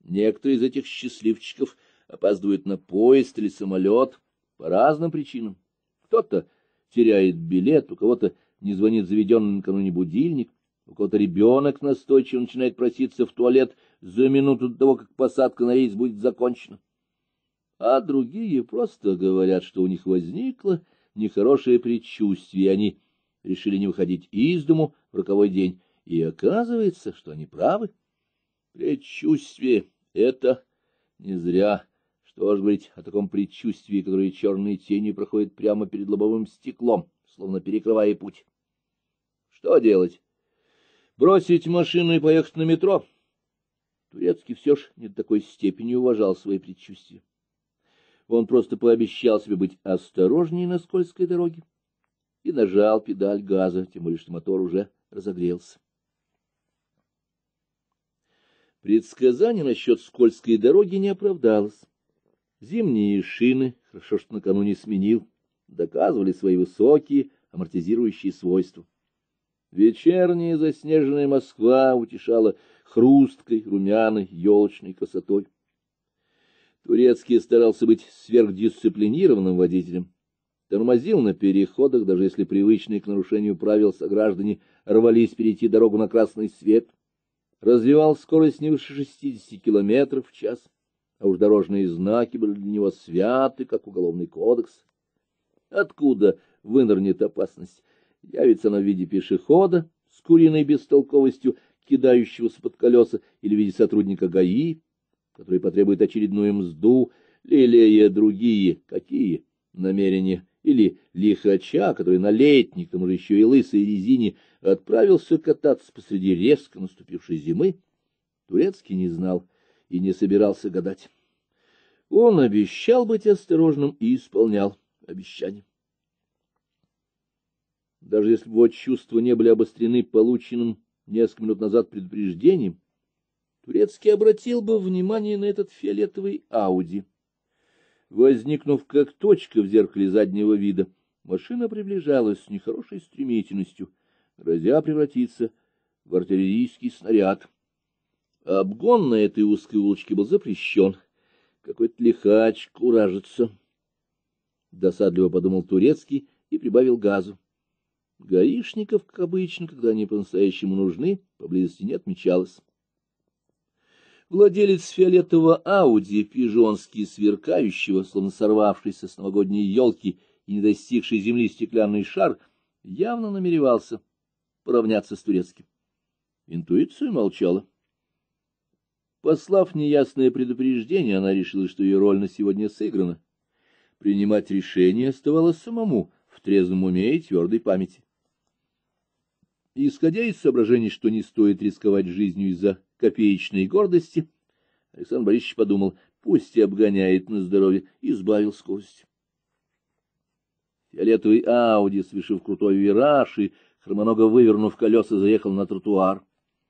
Некоторые из этих счастливчиков опаздывают на поезд или самолет по разным причинам. Кто-то теряет билет, у кого-то не звонит заведенный накануне будильник, у кого-то ребенок настойчиво начинает проситься в туалет за минуту до того, как посадка на рейс будет закончена. А другие просто говорят, что у них возникло нехорошее предчувствие, и они решили не выходить из дому в роковой день, и оказывается, что они правы. Предчувствие — это не зря. Что ж говорить о таком предчувствии, которое черной тенью проходит прямо перед лобовым стеклом, словно перекрывая путь. Что делать? Бросить машину и поехать на метро? Турецкий все ж не до такой степени уважал свои предчувствия. Он просто пообещал себе быть осторожнее на скользкой дороге и нажал педаль газа, тем более что мотор уже разогрелся. Предсказание насчет скользкой дороги не оправдалось. Зимние шины, хорошо что накануне сменил, доказывали свои высокие амортизирующие свойства. Вечерняя заснеженная Москва утешала хрусткой, румяной, елочной красотой. Турецкий старался быть сверхдисциплинированным водителем, тормозил на переходах, даже если привычные к нарушению правил сограждане рвались перейти дорогу на красный свет, развивал скорость не выше 60 км в час, а уж дорожные знаки были для него святы, как уголовный кодекс. Откуда вынырнет опасность? Явится она в виде пешехода с куриной бестолковостью, кидающегося под колеса, или в виде сотрудника ГАИ, который потребует очередную мзду, лелея другие, какие намерения, или лихача, который на летней, к тому же еще и лысой резине, отправился кататься посреди резко наступившей зимы, Турецкий не знал и не собирался гадать. Он обещал быть осторожным и исполнял обещания. Даже если бы его чувства не были обострены полученным несколько минут назад предупреждением, Турецкий обратил бы внимание на этот фиолетовый Ауди. Возникнув как точка в зеркале заднего вида, машина приближалась с нехорошей стремительностью, грозя превратиться в артиллерийский снаряд. Обгон на этой узкой улочке был запрещен. Какой-то лихач куражится. Досадливо подумал Турецкий и прибавил газу. Гаишников, как обычно, когда они по-настоящему нужны, поблизости не отмечалось. Владелец фиолетового Ауди, пижонски сверкающего, словно сорвавшийся с новогодней елки и не достигший земли стеклянный шар, явно намеревался поравняться с Турецким. Интуиция молчала. Послав неясное предупреждение, она решила, что ее роль на сегодня сыграна. Принимать решение оставалось самому, в трезвом уме и твердой памяти. Исходя из соображений, что не стоит рисковать жизнью из-за копеечной гордости, Александр Борисович подумал, пусть и обгоняет на здоровье, и сбавил скорость. Фиолетовый Ауди, совершив крутой вираж и хромоного вывернув колеса, заехал на тротуар.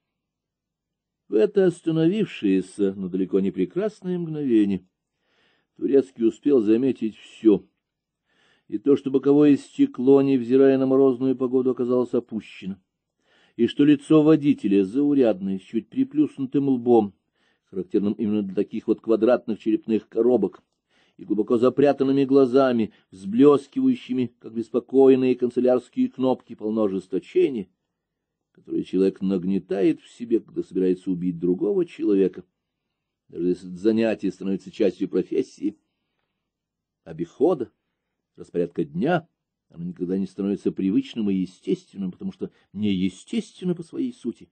В это остановившееся, но далеко не прекрасное мгновение Турецкий успел заметить все. И то, что боковое стекло, невзирая на морозную погоду, оказалось опущено, и что лицо водителя заурядное, с чуть приплюснутым лбом, характерным именно для таких вот квадратных черепных коробок, и глубоко запрятанными глазами, взблескивающими, как беспокойные канцелярские кнопки, полно ожесточения, которое человек нагнетает в себе, когда собирается убить другого человека, даже если это занятие становится частью профессии, обихода, распорядка дня. Оно никогда не становится привычным и естественным, потому что неестественно по своей сути.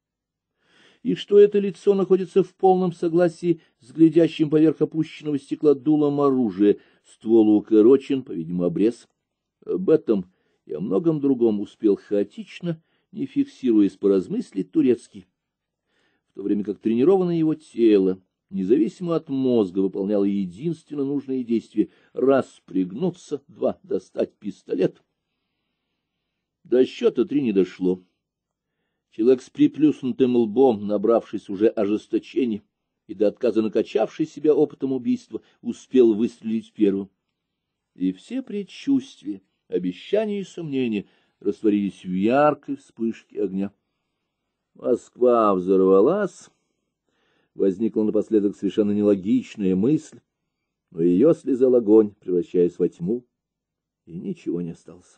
И что это лицо находится в полном согласии с глядящим поверх опущенного стекла дулом оружия, ствол укорочен, по-видимому, обрез. Об этом и о многом другом успел хаотично, не фиксируясь, поразмыслить Турецкий, в то время как тренированное его тело, независимо от мозга, выполняло единственно нужное действие: раз пригнуться, два достать пистолет. До счета 3 не дошло. Человек с приплюснутым лбом, набравшись уже ожесточения и до отказа накачавший себя опытом убийства, успел выстрелить первым. И все предчувствия, обещания и сомнения растворились в яркой вспышке огня. Москва взорвалась. возникла напоследок совершенно нелогичная мысль, но ее слезал огонь, превращаясь во тьму, и ничего не осталось.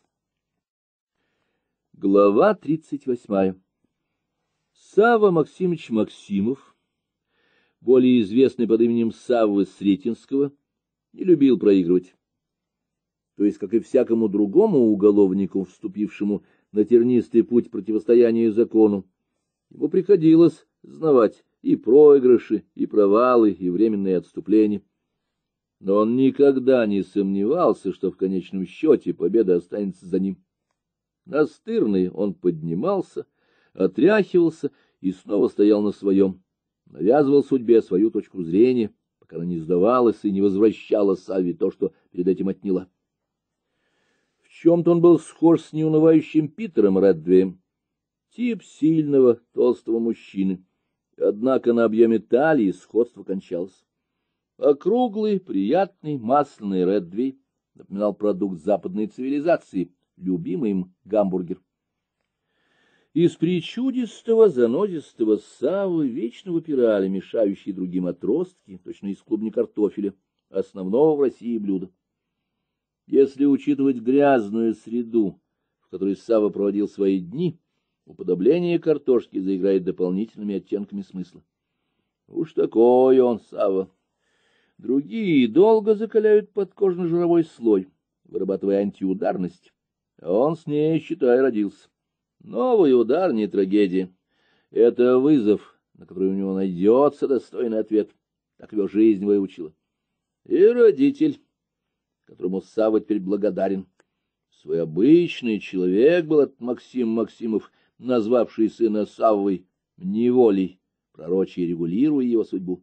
Глава 38. Савва Максимович Максимов, более известный под именем Саввы Сретенского, не любил проигрывать. То есть, как и всякому другому уголовнику, вступившему на тернистый путь противостояния закону, ему приходилось знавать и проигрыши, и провалы, и временные отступления. Но он никогда не сомневался, что в конечном счете победа останется за ним. Настырный он поднимался, отряхивался и снова стоял на своем, навязывал судьбе свою точку зрения, пока она не сдавалась и не возвращала Савве то, что перед этим отняла. В чем-то он был схож с неунывающим Питером Реддвеем, тип сильного, толстого мужчины. Однако на объеме талии сходство кончалось. Округлый, приятный, масляный Реддвей напоминал продукт западной цивилизации, любимый им гамбургер. Из причудистого, занозистого Саввы вечно выпирали мешающие другим отростки, точно из клубни картофеля, основного в России блюда. Если учитывать грязную среду, в которой Савва проводил свои дни, уподобление картошки заиграет дополнительными оттенками смысла. Уж такой он, Савва. Другие долго закаляют подкожно-жировой слой, вырабатывая антиударность, а он с ней, считай, родился. Новый удар не трагедия. Это вызов, на который у него найдется достойный ответ. Так его жизнь выучила. И родитель, которому Савва теперь благодарен. Свой обычный человек был этот Максим Максимов, назвавший сына Саввой неволей, пророчий регулируя его судьбу.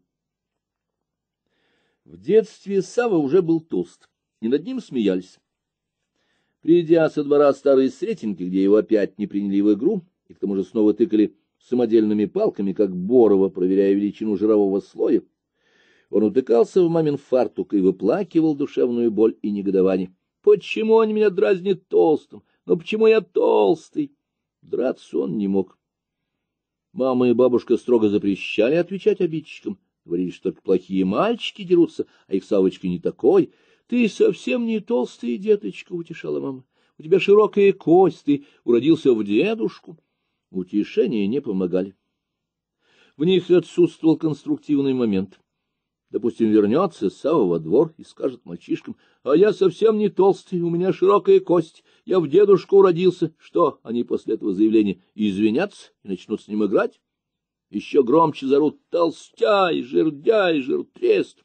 В детстве Савва уже был толст, и над ним смеялись. Придя со двора старой Сретенки, где его опять не приняли в игру, и к тому же снова тыкали самодельными палками, как Борова, проверяя величину жирового слоя, он утыкался в мамин фартук и выплакивал душевную боль и негодование. «Почему они меня дразнят толстым? Ну почему я толстый?» Драться он не мог. Мама и бабушка строго запрещали отвечать обидчикам, говорили, что только плохие мальчики дерутся, а их Саввочка не такой. «Ты совсем не толстый, деточка», — утешала мама. «У тебя широкая кость, ты уродился в дедушку». Утешения не помогали. В них отсутствовал конструктивный момент. Допустим, вернется Савва во двор и скажет мальчишкам: «А я совсем не толстый, у меня широкая кость, я в дедушку уродился». Что, они после этого заявления извинятся и начнут с ним играть? Еще громче зарут: «Толстяй, жердяй, жиртрест».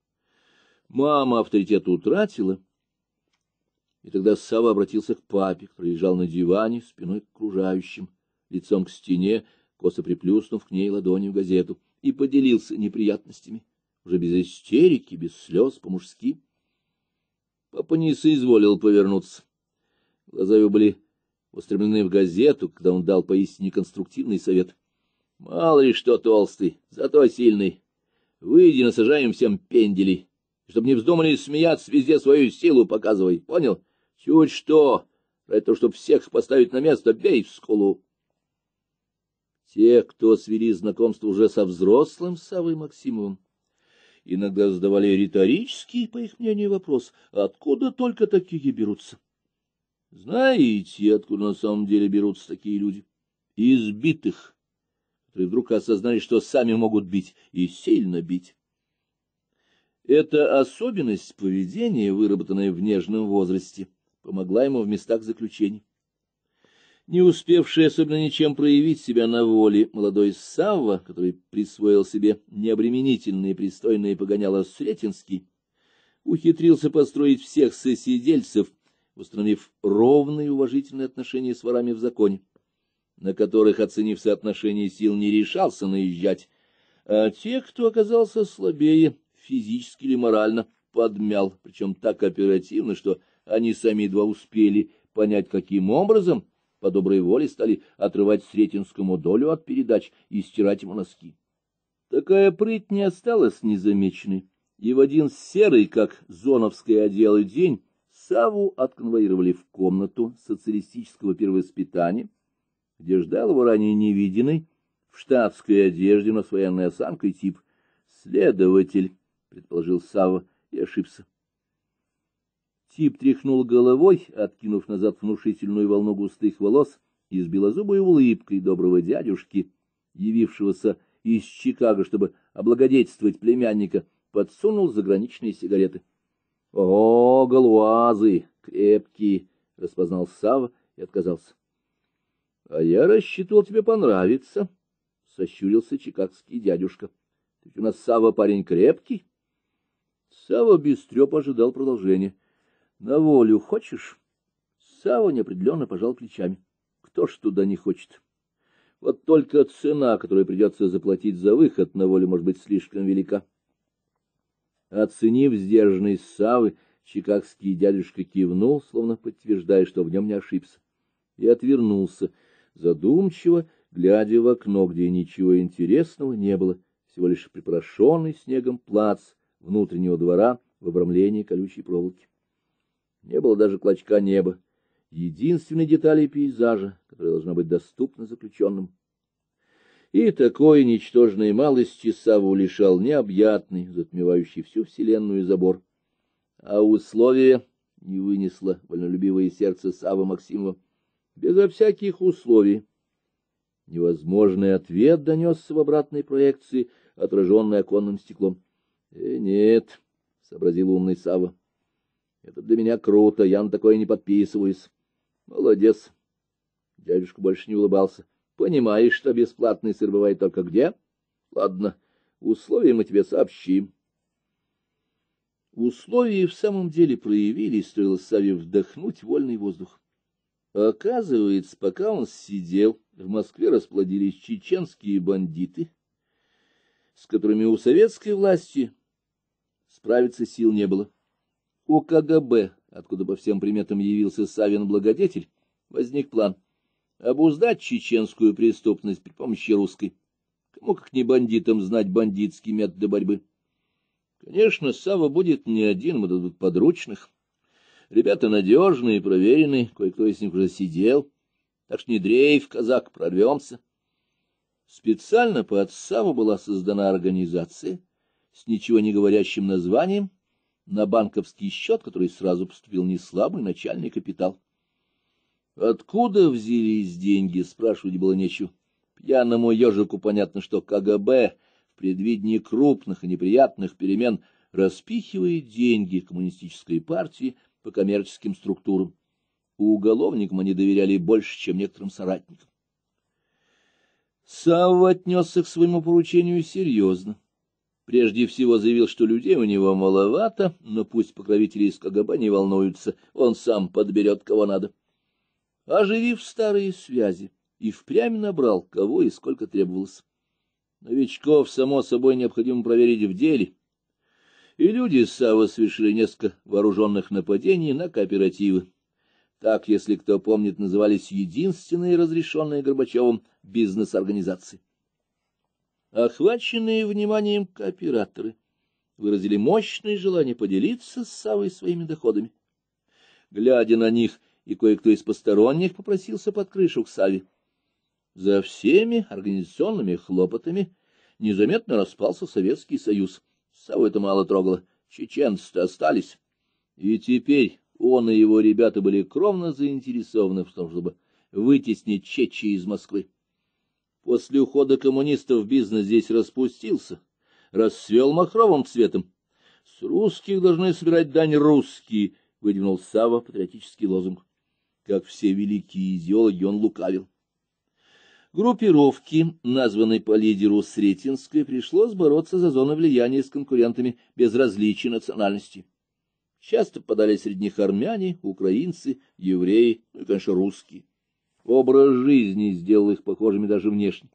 Мама авторитет утратила, и тогда Савва обратился к папе, который лежал на диване, спиной к окружающим, лицом к стене, косо приплюснув к ней ладонью газету, и поделился неприятностями, уже без истерики, без слез, по-мужски. Папа не соизволил повернуться. Глаза его были устремлены в газету, когда он дал поистине конструктивный совет. «Мало ли что толстый, зато сильный. Выйди, насажаем всем пенделей. Чтобы не вздумали смеяться, везде свою силу показывай. Понял? Чуть что, ради того, чтобы всех поставить на место, бей в скулу». Те, кто свели знакомство уже со взрослым Саввой Максимовым, иногда задавали риторический, по их мнению, вопрос: откуда только такие берутся? Знаете, откуда на самом деле берутся такие люди? Избитых, которые вдруг осознали, что сами могут бить, и сильно бить. Эта особенность поведения, выработанная в нежном возрасте, помогла ему в местах заключений. Не успевший особенно ничем проявить себя на воле, молодой Савва, который присвоил себе необременительные и пристойные погоняло Сретенский, ухитрился построить всех сосидельцев, установив ровные уважительные отношения с ворами в законе, на которых, оценив соотношение сил, не решался наезжать, а те, кто оказался слабее, физически или морально, подмял, причем так оперативно, что они сами едва успели понять, каким образом по доброй воле стали отрывать Сретенскому долю от передач и стирать ему носки. Такая прыть не осталась незамеченной, и в один серый, как зоновское одеяло, день Савву отконвоировали в комнату социалистического первовоспитания, где ждал его ранее невиденный, в в штатской одежде, но с военной осанкой тип. Следователь, предположил Савва, и ошибся. Тип тряхнул головой, откинув назад внушительную волну густых волос, и с белозубой улыбкой доброго дядюшки, явившегося из Чикаго, чтобы облагодетельствовать племянника, подсунул заграничные сигареты. — Ого, галуазы, крепкие! — распознал Савва и отказался. — А я рассчитывал, тебе понравится, — сощурился чикагский дядюшка. — Ты у нас, Савва, парень крепкий? Савва без трёпа ожидал продолжения. — На волю хочешь? Савва неопределенно пожал плечами. Кто ж туда не хочет? Вот только цена, которую придется заплатить за выход на волю, может быть слишком велика. Оценив сдержанность Саввы, чикагский дядюшка кивнул, словно подтверждая, что в нем не ошибся, и отвернулся, задумчиво глядя в окно, где ничего интересного не было, всего лишь припорошенный снегом плац внутреннего двора в обрамлении колючей проволоки. Не было даже клочка неба, единственной детали пейзажа, которая должна быть доступна заключенным. И такой ничтожной малости Савву лишал необъятный, затмевающий всю вселенную забор. А условия не вынесло вольнолюбивое сердце Саввы Максимова. Безо всяких условий. Невозможный ответ донесся в обратной проекции, отраженной оконным стеклом. — Нет, — сообразил умный Савва, — это для меня круто, я на такое не подписываюсь. — Молодец. Дядюшка больше не улыбался. — Понимаешь, что бесплатный сыр бывает только где? Ладно, условия мы тебе сообщим. Условия в самом деле проявились, стоило Савве вдохнуть вольный воздух. Оказывается, пока он сидел, в Москве расплодились чеченские бандиты, с которыми у советской власти справиться сил не было. У КГБ, откуда по всем приметам явился Савин благодетель, возник план обуздать чеченскую преступность при помощи русской. Кому как не бандитам знать бандитские методы борьбы. Конечно, Савва будет не один, мы дадут подручных. Ребята надежные, проверенные, кое-кто из них уже сидел. Так что не дрейф, казак, прорвемся. Специально под Савву была создана организация с ничего не говорящим названием, на банковский счет, который сразу поступил неслабый начальный капитал. Откуда взялись деньги, спрашивать было нечего. Пьяному ежику понятно, что КГБ в предвидении крупных и неприятных перемен распихивает деньги коммунистической партии по коммерческим структурам. Уголовникам они доверяли больше, чем некоторым соратникам. Савва отнесся к своему поручению серьезно. Прежде всего заявил, что людей у него маловато, но пусть покровители из КГБ не волнуются, он сам подберет, кого надо. Оживив старые связи, и впрямь набрал, кого и сколько требовалось. Новичков, само собой, необходимо проверить в деле. И люди Савва совершили несколько вооруженных нападений на кооперативы. Так, если кто помнит, назывались единственные разрешенные Горбачевым бизнес-организации. Охваченные вниманием кооператоры выразили мощное желание поделиться с Саввой своими доходами. Глядя на них, и кое-кто из посторонних попросился под крышу к Савве. За всеми организационными хлопотами незаметно распался Советский Союз. Савву это мало трогало, чеченцы-то остались. И теперь он и его ребята были кровно заинтересованы в том, чтобы вытеснить Чечи из Москвы. После ухода коммунистов бизнес здесь распустился, расцвел махровым цветом. С русских должны собирать дань русские, — выдвинул Савва патриотический лозунг. Как все великие идеологи, он лукавил. Группировке, названной по лидеру Сретенской, пришлось бороться за зону влияния с конкурентами без различия национальности. Часто попадались среди них армяне, украинцы, евреи, ну и, конечно, русские. Образ жизни сделал их похожими даже внешне.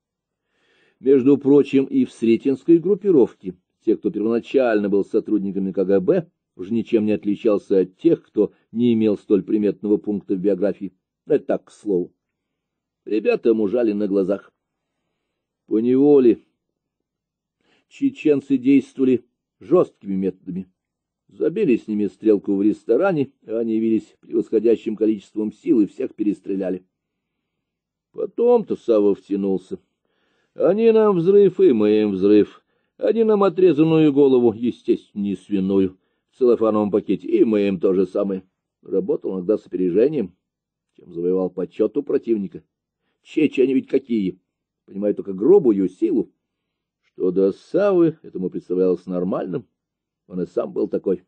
Между прочим, и в Сретенской группировке те, кто первоначально был сотрудниками КГБ, уже ничем не отличался от тех, кто не имел столь приметного пункта в биографии. Это так, к слову. Ребята мужали на глазах. Поневоле чеченцы действовали жесткими методами. Забили с ними стрелку в ресторане, а они явились превосходящим количеством сил и всех перестреляли. Потом-то Савва втянулся. Они нам взрыв, и мы им взрыв. Они нам отрезанную голову, естественно, не свиную, в целлофановом пакете, и мы им то же самое. Работал иногда с опережением, чем завоевал почет у противника. Чечи они ведь какие! Понимают только грубую силу. Что до Саввы, этому представлялось нормальным. Он и сам был такой.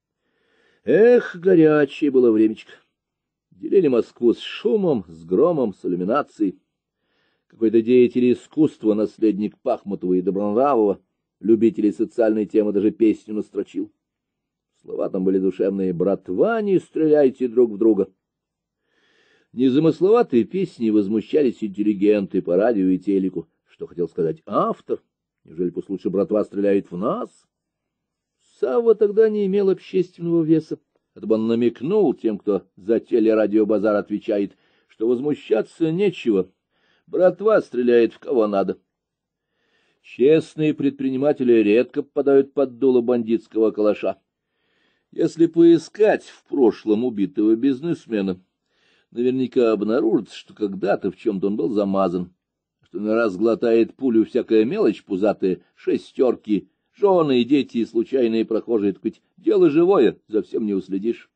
Эх, горячее было времечко. Делили Москву с шумом, с громом, с иллюминацией. Какой-то деятель искусства, наследник Пахмутова и Добронравова, любителей социальной темы, даже песню настрочил. Слова там были душевные: «Братва, не стреляйте друг в друга». Незамысловатые песни возмущались интеллигенты по радио и телеку. Что хотел сказать автор? Неужели пусть лучше братва стреляет в нас? Савва тогда не имел общественного веса. Это бы он намекнул тем, кто за телерадиобазар отвечает, что возмущаться нечего. Братва стреляет в кого надо. Честные предприниматели редко попадают под дуло бандитского калаша. Если поискать в прошлом убитого бизнесмена, наверняка обнаружится, что когда-то в чем-то он был замазан, что на раз глотает пулю всякая мелочь пузатая, шестерки, жены, дети и случайные прохожие. Так ведь дело живое, за всем не уследишь.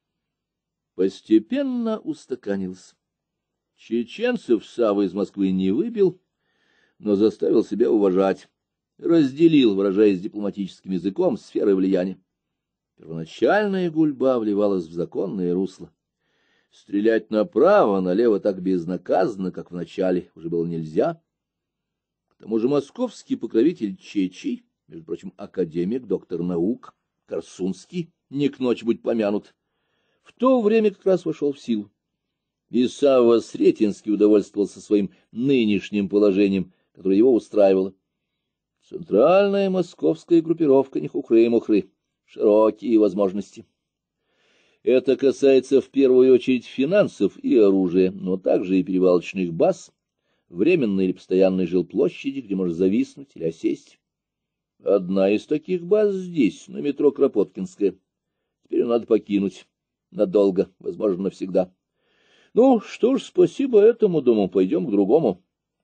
Постепенно устаканился. Чеченцев Савва из Москвы не выбил, но заставил себя уважать, разделил, выражаясь дипломатическим языком, сферы влияния. Первоначальная гульба вливалась в законное русло. Стрелять направо, налево так безнаказанно, как в начале, уже было нельзя. К тому же московский покровитель Чечей, между прочим, академик, доктор наук, Корсунский, не к ночи будь помянут, в то время как раз вошел в силу. И Савва Сретенский удовольствовался своим нынешним положением, которое его устраивало. Центральная московская группировка не хухры-мухры, широкие возможности. Это касается в первую очередь финансов и оружия, но также и перевалочных баз, временной или постоянной жилплощади, где можно зависнуть или осесть. Одна из таких баз здесь, на метро Кропоткинская. Теперь ее надо покинуть. Надолго, возможно, навсегда. Ну, что ж, спасибо этому дому, пойдем к другому.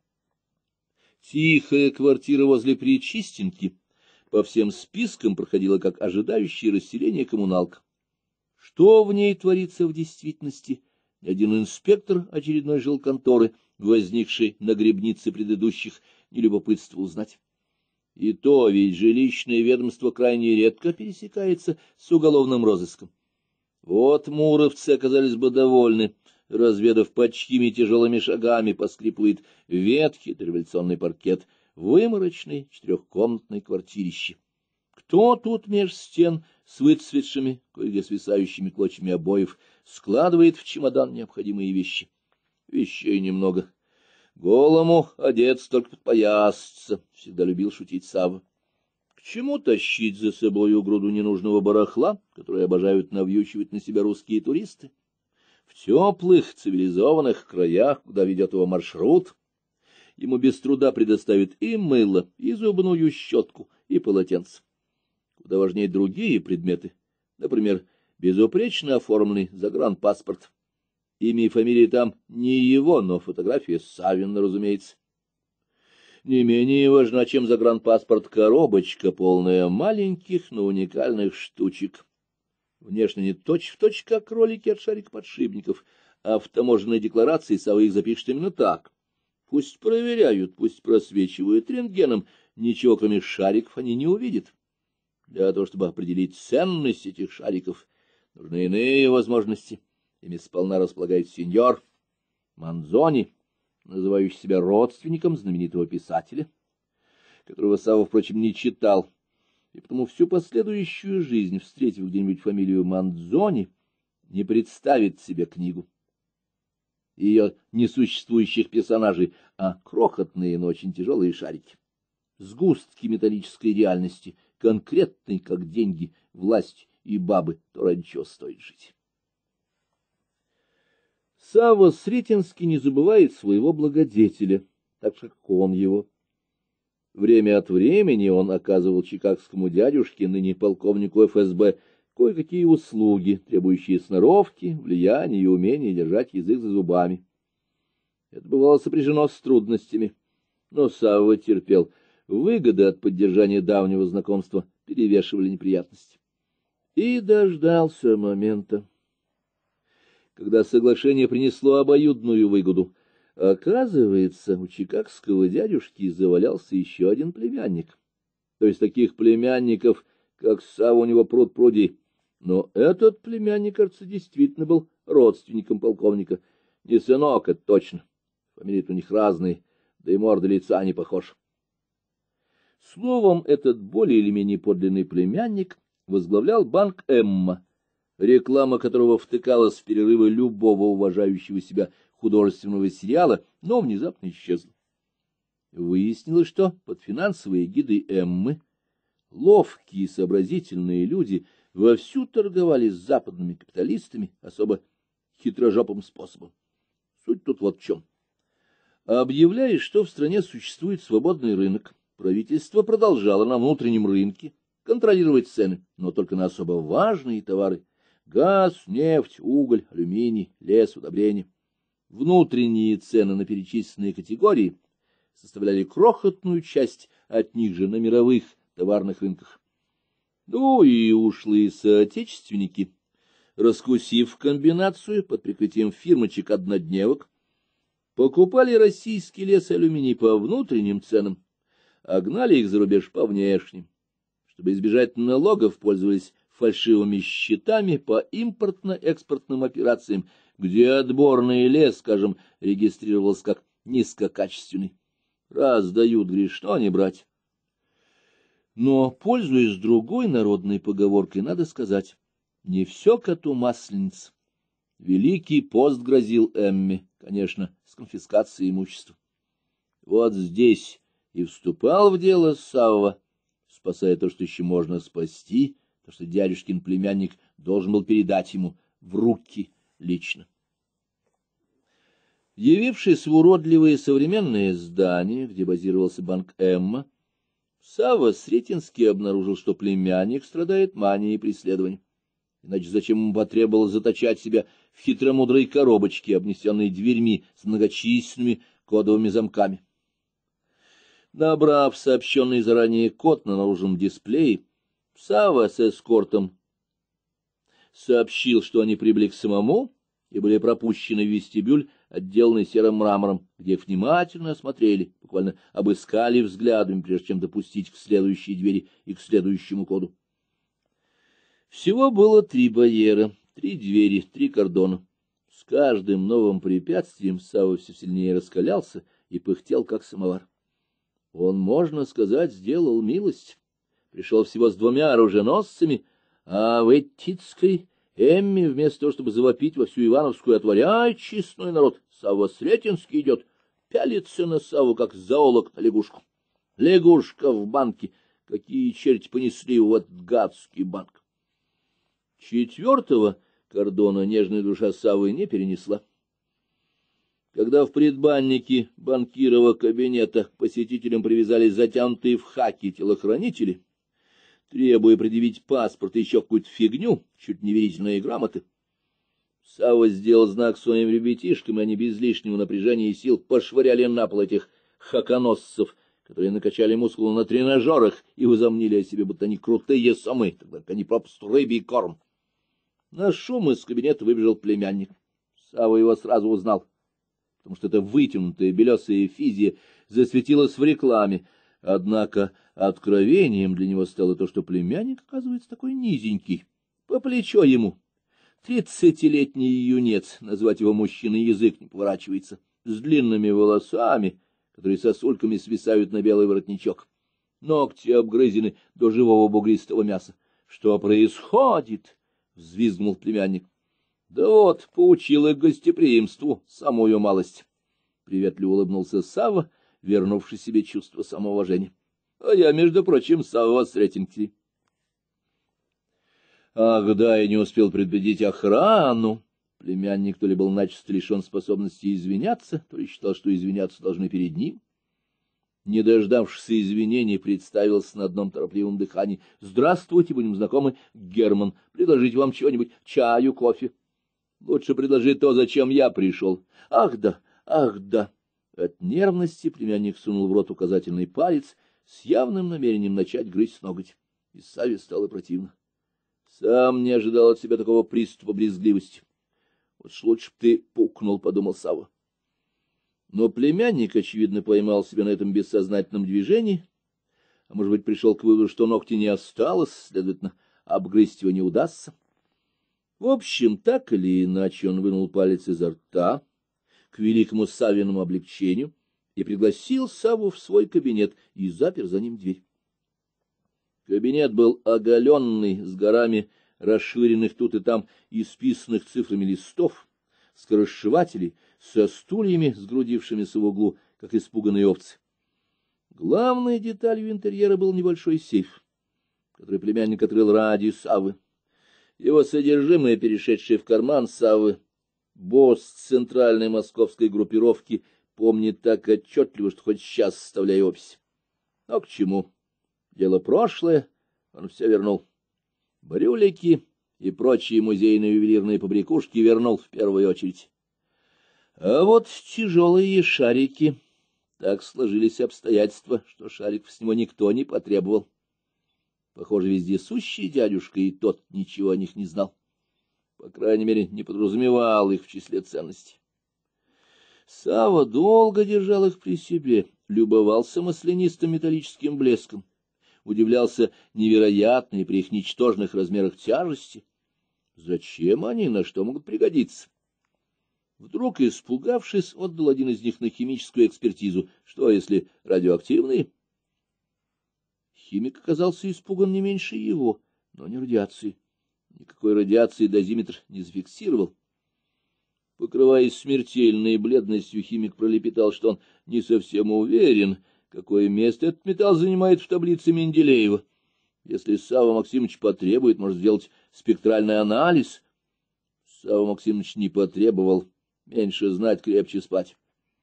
Тихая квартира возле Пречистенки по всем спискам проходила как ожидающее расселение коммуналка. Что в ней творится в действительности, ни один инспектор очередной жилконторы, возникшей на гребнице предыдущих, не любопытствовал узнать. И то ведь жилищное ведомство крайне редко пересекается с уголовным розыском. Вот муровцы оказались бы довольны, разведав, под чьими тяжелыми шагами поскрипывает ветхий дореволюционный паркет выморочной четырехкомнатной квартирище. Кто тут меж стен с выцветшими, кое-где свисающими клочьями обоев, складывает в чемодан необходимые вещи? Вещей немного. Голому одеться, только подпоясаться, всегда любил шутить Савва. К чему тащить за собою груду ненужного барахла, которое обожают навьючивать на себя русские туристы? В теплых, цивилизованных краях, куда ведет его маршрут, ему без труда предоставят и мыло, и зубную щетку, и полотенце. Куда важнее другие предметы, например, безупречно оформленный загранпаспорт. Имя и фамилия там не его, но фотография Савина, разумеется. Не менее важна, чем загранпаспорт, коробочка, полная маленьких, но уникальных штучек. Внешне не точь-в-точь, как кролики от шарик-подшипников, а в таможенной декларации Савва их запишет именно так. Пусть проверяют, пусть просвечивают рентгеном, ничего кроме шариков они не увидят. Для того, чтобы определить ценность этих шариков, нужны иные возможности. Ими сполна располагает сеньор Манзони, называющий себя родственником знаменитого писателя, которого Савва, впрочем, не читал, и потому всю последующую жизнь, встретив где-нибудь фамилию Манзони, не представит себе книгу ее несуществующих персонажей, а крохотные, но очень тяжелые шарики, сгустки металлической реальности, конкретной, как деньги, власть и бабы, то ради чего стоит жить. Савва Сретенский не забывает своего благодетеля, так же, как он его. Время от времени он оказывал чикагскому дядюшке, ныне полковнику ФСБ, кое-какие услуги, требующие сноровки, влияния и умения держать язык за зубами. Это бывало сопряжено с трудностями. но Савва терпел. Выгоды от поддержания давнего знакомства перевешивали неприятности. И дождался момента, когда соглашение принесло обоюдную выгоду. Оказывается, у чикагского дядюшки завалялся еще один племянник. То есть таких племянников, как Савва, у него пруд-пруди. Но этот племянник, кажется, действительно был родственником полковника. Не сынок, это точно. Фамилии-то у них разные, да и морда лица не похож. Словом, этот более или менее подлинный племянник возглавлял банк «Эмма», реклама которого втыкалась в перерывы любого уважающего себя художественного сериала, но внезапно исчезла. Выяснилось, что под финансовой эгидой «Эммы» ловкие и сообразительные люди вовсю торговали с западными капиталистами особо хитрожопым способом. Суть тут вот в чем. Объявляя, что в стране существует свободный рынок, правительство продолжало на внутреннем рынке контролировать цены, но только на особо важные товары — газ, нефть, уголь, алюминий, лес, удобрения. Внутренние цены на перечисленные категории составляли крохотную часть от них же на мировых товарных рынках. Ну и ушлые соотечественники, раскусив комбинацию под прикрытием фирмочек-однодневок, покупали российский лес и алюминий по внутренним ценам, а гнали их за рубеж по внешним. Чтобы избежать налогов, пользовались фальшивыми счетами по импортно-экспортным операциям, где отборный лес, скажем, регистрировался как низкокачественный. Раз дают, грешно не брать. Но, пользуясь другой народной поговоркой, надо сказать, не все коту масленица. Великий пост грозил Эмме, конечно, с конфискацией имущества. Вот здесь и вступал в дело Савва, спасая то, что еще можно спасти, то, что дядюшкин племянник должен был передать ему в руки лично. Явившись в уродливое современное здание, где базировался банк Эмма, Савва Сретенский обнаружил, что племянник страдает манией преследования. Иначе зачем ему потребовалось заточать себя в хитромудрой коробочке, обнесенной дверьми с многочисленными кодовыми замками? Набрав сообщенный заранее код на наружном дисплее, Савва с эскортом сообщил, что они прибыли к самому и были пропущены в вестибюль, отделанный серым мрамором, где их внимательно осмотрели, буквально обыскали взглядами, прежде чем допустить к следующей двери и к следующему коду. Всего было 3 барьера, 3 двери, 3 кордона. С каждым новым препятствием Савва все сильнее раскалялся и пыхтел, как самовар. Он, можно сказать, сделал милость. Пришел всего с 2 оруженосцами, а в Этицкой Эмме, вместо того, чтобы завопить во всю Ивановскую «Отворяй, честной народ!», Савва Сретенский идет, пялится на Савву, как зоолог на лягушку. Лягушка в банке! Какие черти понесли в этот гадский банк! 4-го кордона нежная душа Саввы не перенесла. Когда в предбаннике банкирова кабинета к посетителям привязали затянутые в хаки телохранители, требуя предъявить паспорт и еще какую-то фигню, чуть не верительные грамоты, Савва сделал знак своим ребятишкам, и они без лишнего напряжения и сил пошвыряли на пол этих хаконосцев, которые накачали мускулы на тренажерах и возомнили о себе, будто они крутые самы, тогда как они попросту рыбий корм. На шум из кабинета выбежал племянник. Савва его сразу узнал, потому что эта вытянутая белесая физия засветилась в рекламе. Однако откровением для него стало то, что племянник, оказывается, такой низенький, по плечо ему. 30-летний юнец, назвать его мужчиной язык не поворачивается, с длинными волосами, которые сосульками свисают на белый воротничок. Ногти обгрызены до живого бугристого мяса. — Что происходит? — взвизгнул племянник. — Да вот, поучил их гостеприимству, самую малость. Приветливо улыбнулся Савва, вернувший себе чувство самоуважения. — А я, между прочим, Савва Сретенский. Ах, да, я не успел предупредить охрану. Племянник то ли был начисто лишен способности извиняться, то ли считал, что извиняться должны перед ним. Не дождавшись извинений, представился на одном торопливом дыхании. — Здравствуйте, будем знакомы, Герман. Предложить вам чего-нибудь? Чаю, кофе? — Лучше предложи то, зачем я пришел. — Ах да, ах да. От нервности племянник сунул в рот указательный палец с явным намерением начать грызть ноготь. И Саве стало противно. Сам не ожидал от себя такого приступа брезгливости. Вот ж лучше б ты пукнул, — подумал Савва. Но племянник, очевидно, поймал себя на этом бессознательном движении, а может быть, пришел к выводу, что ногти не осталось, следовательно, обгрызть его не удастся. В общем, так или иначе, он вынул палец изо рта к великому Саввиному облегчению и пригласил Савву в свой кабинет и запер за ним дверь. Кабинет был оголенный, с горами расширенных тут и там исписанных цифрами листов, скоросшивателей, со стульями, сгрудившимися в углу, как испуганные овцы. Главной деталью интерьера был небольшой сейф, который племянник открыл ради Саввы. Его содержимое, перешедшее в карман Саввы, босс центральной московской группировки помнит так отчетливо, что хоть сейчас составляй опись. Но к чему? Дело прошлое, он все вернул. Брюлики и прочие музейные ювелирные побрякушки вернул в первую очередь. А вот тяжелые шарики, так сложились обстоятельства, что шариков с него никто не потребовал. Похоже, вездесущий дядюшка и тот ничего о них не знал. По крайней мере, не подразумевал их в числе ценностей. Савва долго держал их при себе, любовался маслянистым металлическим блеском, удивлялся невероятной при их ничтожных размерах тяжести. Зачем они, на что могут пригодиться? Вдруг, испугавшись, отдал один из них на химическую экспертизу. Что, если радиоактивные? Химик оказался испуган не меньше его, но не радиацией. Никакой радиации дозиметр не зафиксировал. Покрываясь смертельной бледностью, химик пролепетал, что он не совсем уверен, какое место этот металл занимает в таблице Менделеева. Если Савва Максимович потребует, может сделать спектральный анализ. Савва Максимович не потребовал, меньше знать, крепче спать.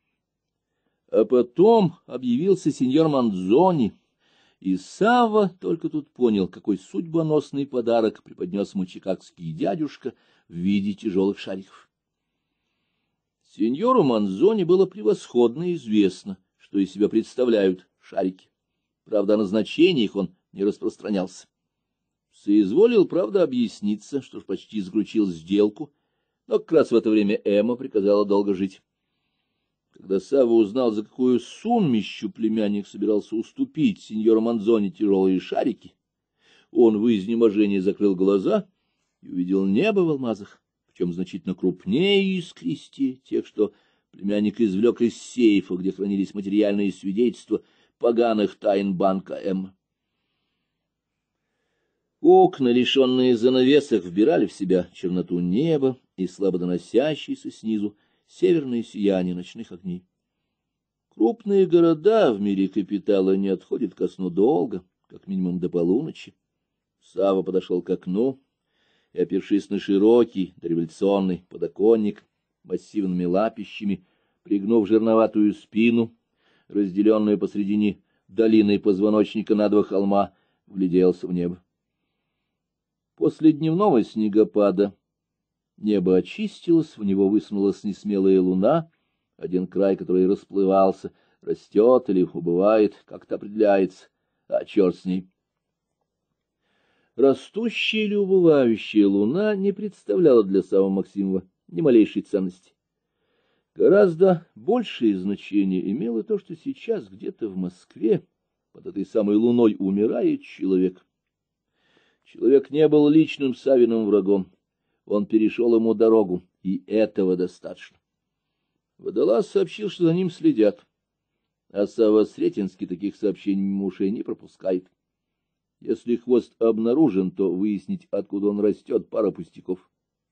А потом объявился сеньор Манзони, и Савва только тут понял, какой судьбоносный подарок преподнес ему чикагский дядюшка в виде тяжелых шариков. Сеньору Манзони было превосходно известно, что из себя представляют шарики. Правда, о назначении их он не распространялся. Соизволил, правда, объясниться, что ж почти заключил сделку, но как раз в это время Эмма приказала долго жить. Когда Савва узнал, за какую суммищу племянник собирался уступить сеньору Манзони тяжелые шарики, он в изнеможении закрыл глаза и увидел небо в алмазах, причем значительно крупнее и искристее тех, что племянник извлек из сейфа, где хранились материальные свидетельства поганых тайн банка М. Окна, лишенные занавесок, вбирали в себя черноту неба и слабо доносящиеся снизу северное сияние ночных огней. Крупные города в мире капитала не отходят ко сну долго, как минимум до полуночи. Савва подошел к окну и, опершись на широкий дореволюционный подоконник массивными лапищами, пригнув жирноватую спину, разделенную посредине долиной позвоночника на два холма, вгляделся в небо. После дневного снегопада небо очистилось, в него высунулась несмелая луна, один край которой расплывался, растет или убывает, как-то определяется, а черт с ней. Растущая или убывающая луна не представляла для Саввы Максимова ни малейшей ценности. Гораздо большее значение имело то, что сейчас где-то в Москве под этой самой луной умирает человек. Человек не был личным Саввиным врагом. Он перешел ему дорогу, и этого достаточно. Водолаз сообщил, что за ним следят, а Савва Сретенский таких сообщений мимо ушей не пропускает. Если хвост обнаружен, то выяснить, откуда он растет, пара пустяков.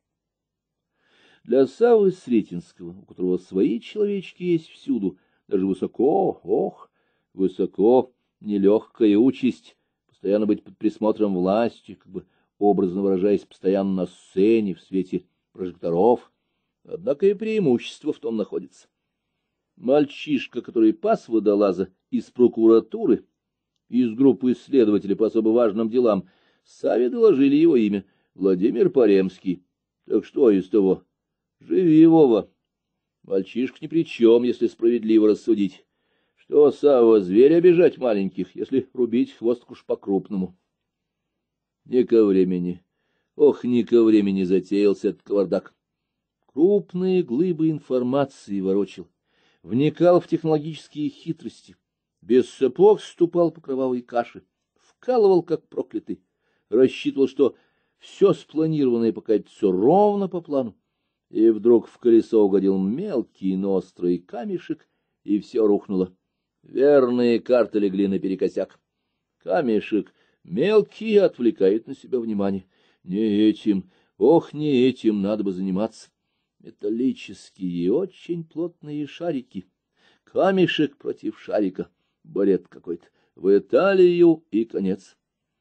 Для Саввы Сретенского, у которого свои человечки есть всюду, даже высоко, высоко, нелегкая участь, постоянно быть под присмотром власти, как бы образно выражаясь, постоянно на сцене, в свете прожекторов. Однако и преимущество в том находится. Мальчишка, который пас водолаза из прокуратуры, из группы следователей по особо важным делам, Савве доложили его имя — Владимир Паремский. Так что из того? Живи, Вова. Мальчишка ни при чем, если справедливо рассудить. Что, Савва, зверь обижать маленьких, если рубить хвост уж по-крупному? Не ко времени. Ох, не ко времени затеялся этот кавардак. Крупные глыбы информации ворочил, вникал в технологические хитрости, без сапог ступал по кровавой каше, вкалывал как проклятый, рассчитывал, что все спланированное покатится ровно по плану, и вдруг в колесо угодил мелкий, но острый камешек, и все рухнуло. Верные карты легли наперекосяк. Камешек мелкий отвлекает на себя внимание. Не этим, ох, не этим надо бы заниматься. Металлические, очень плотные шарики. Камешек против шарика. Бред какой-то. В Италию и конец.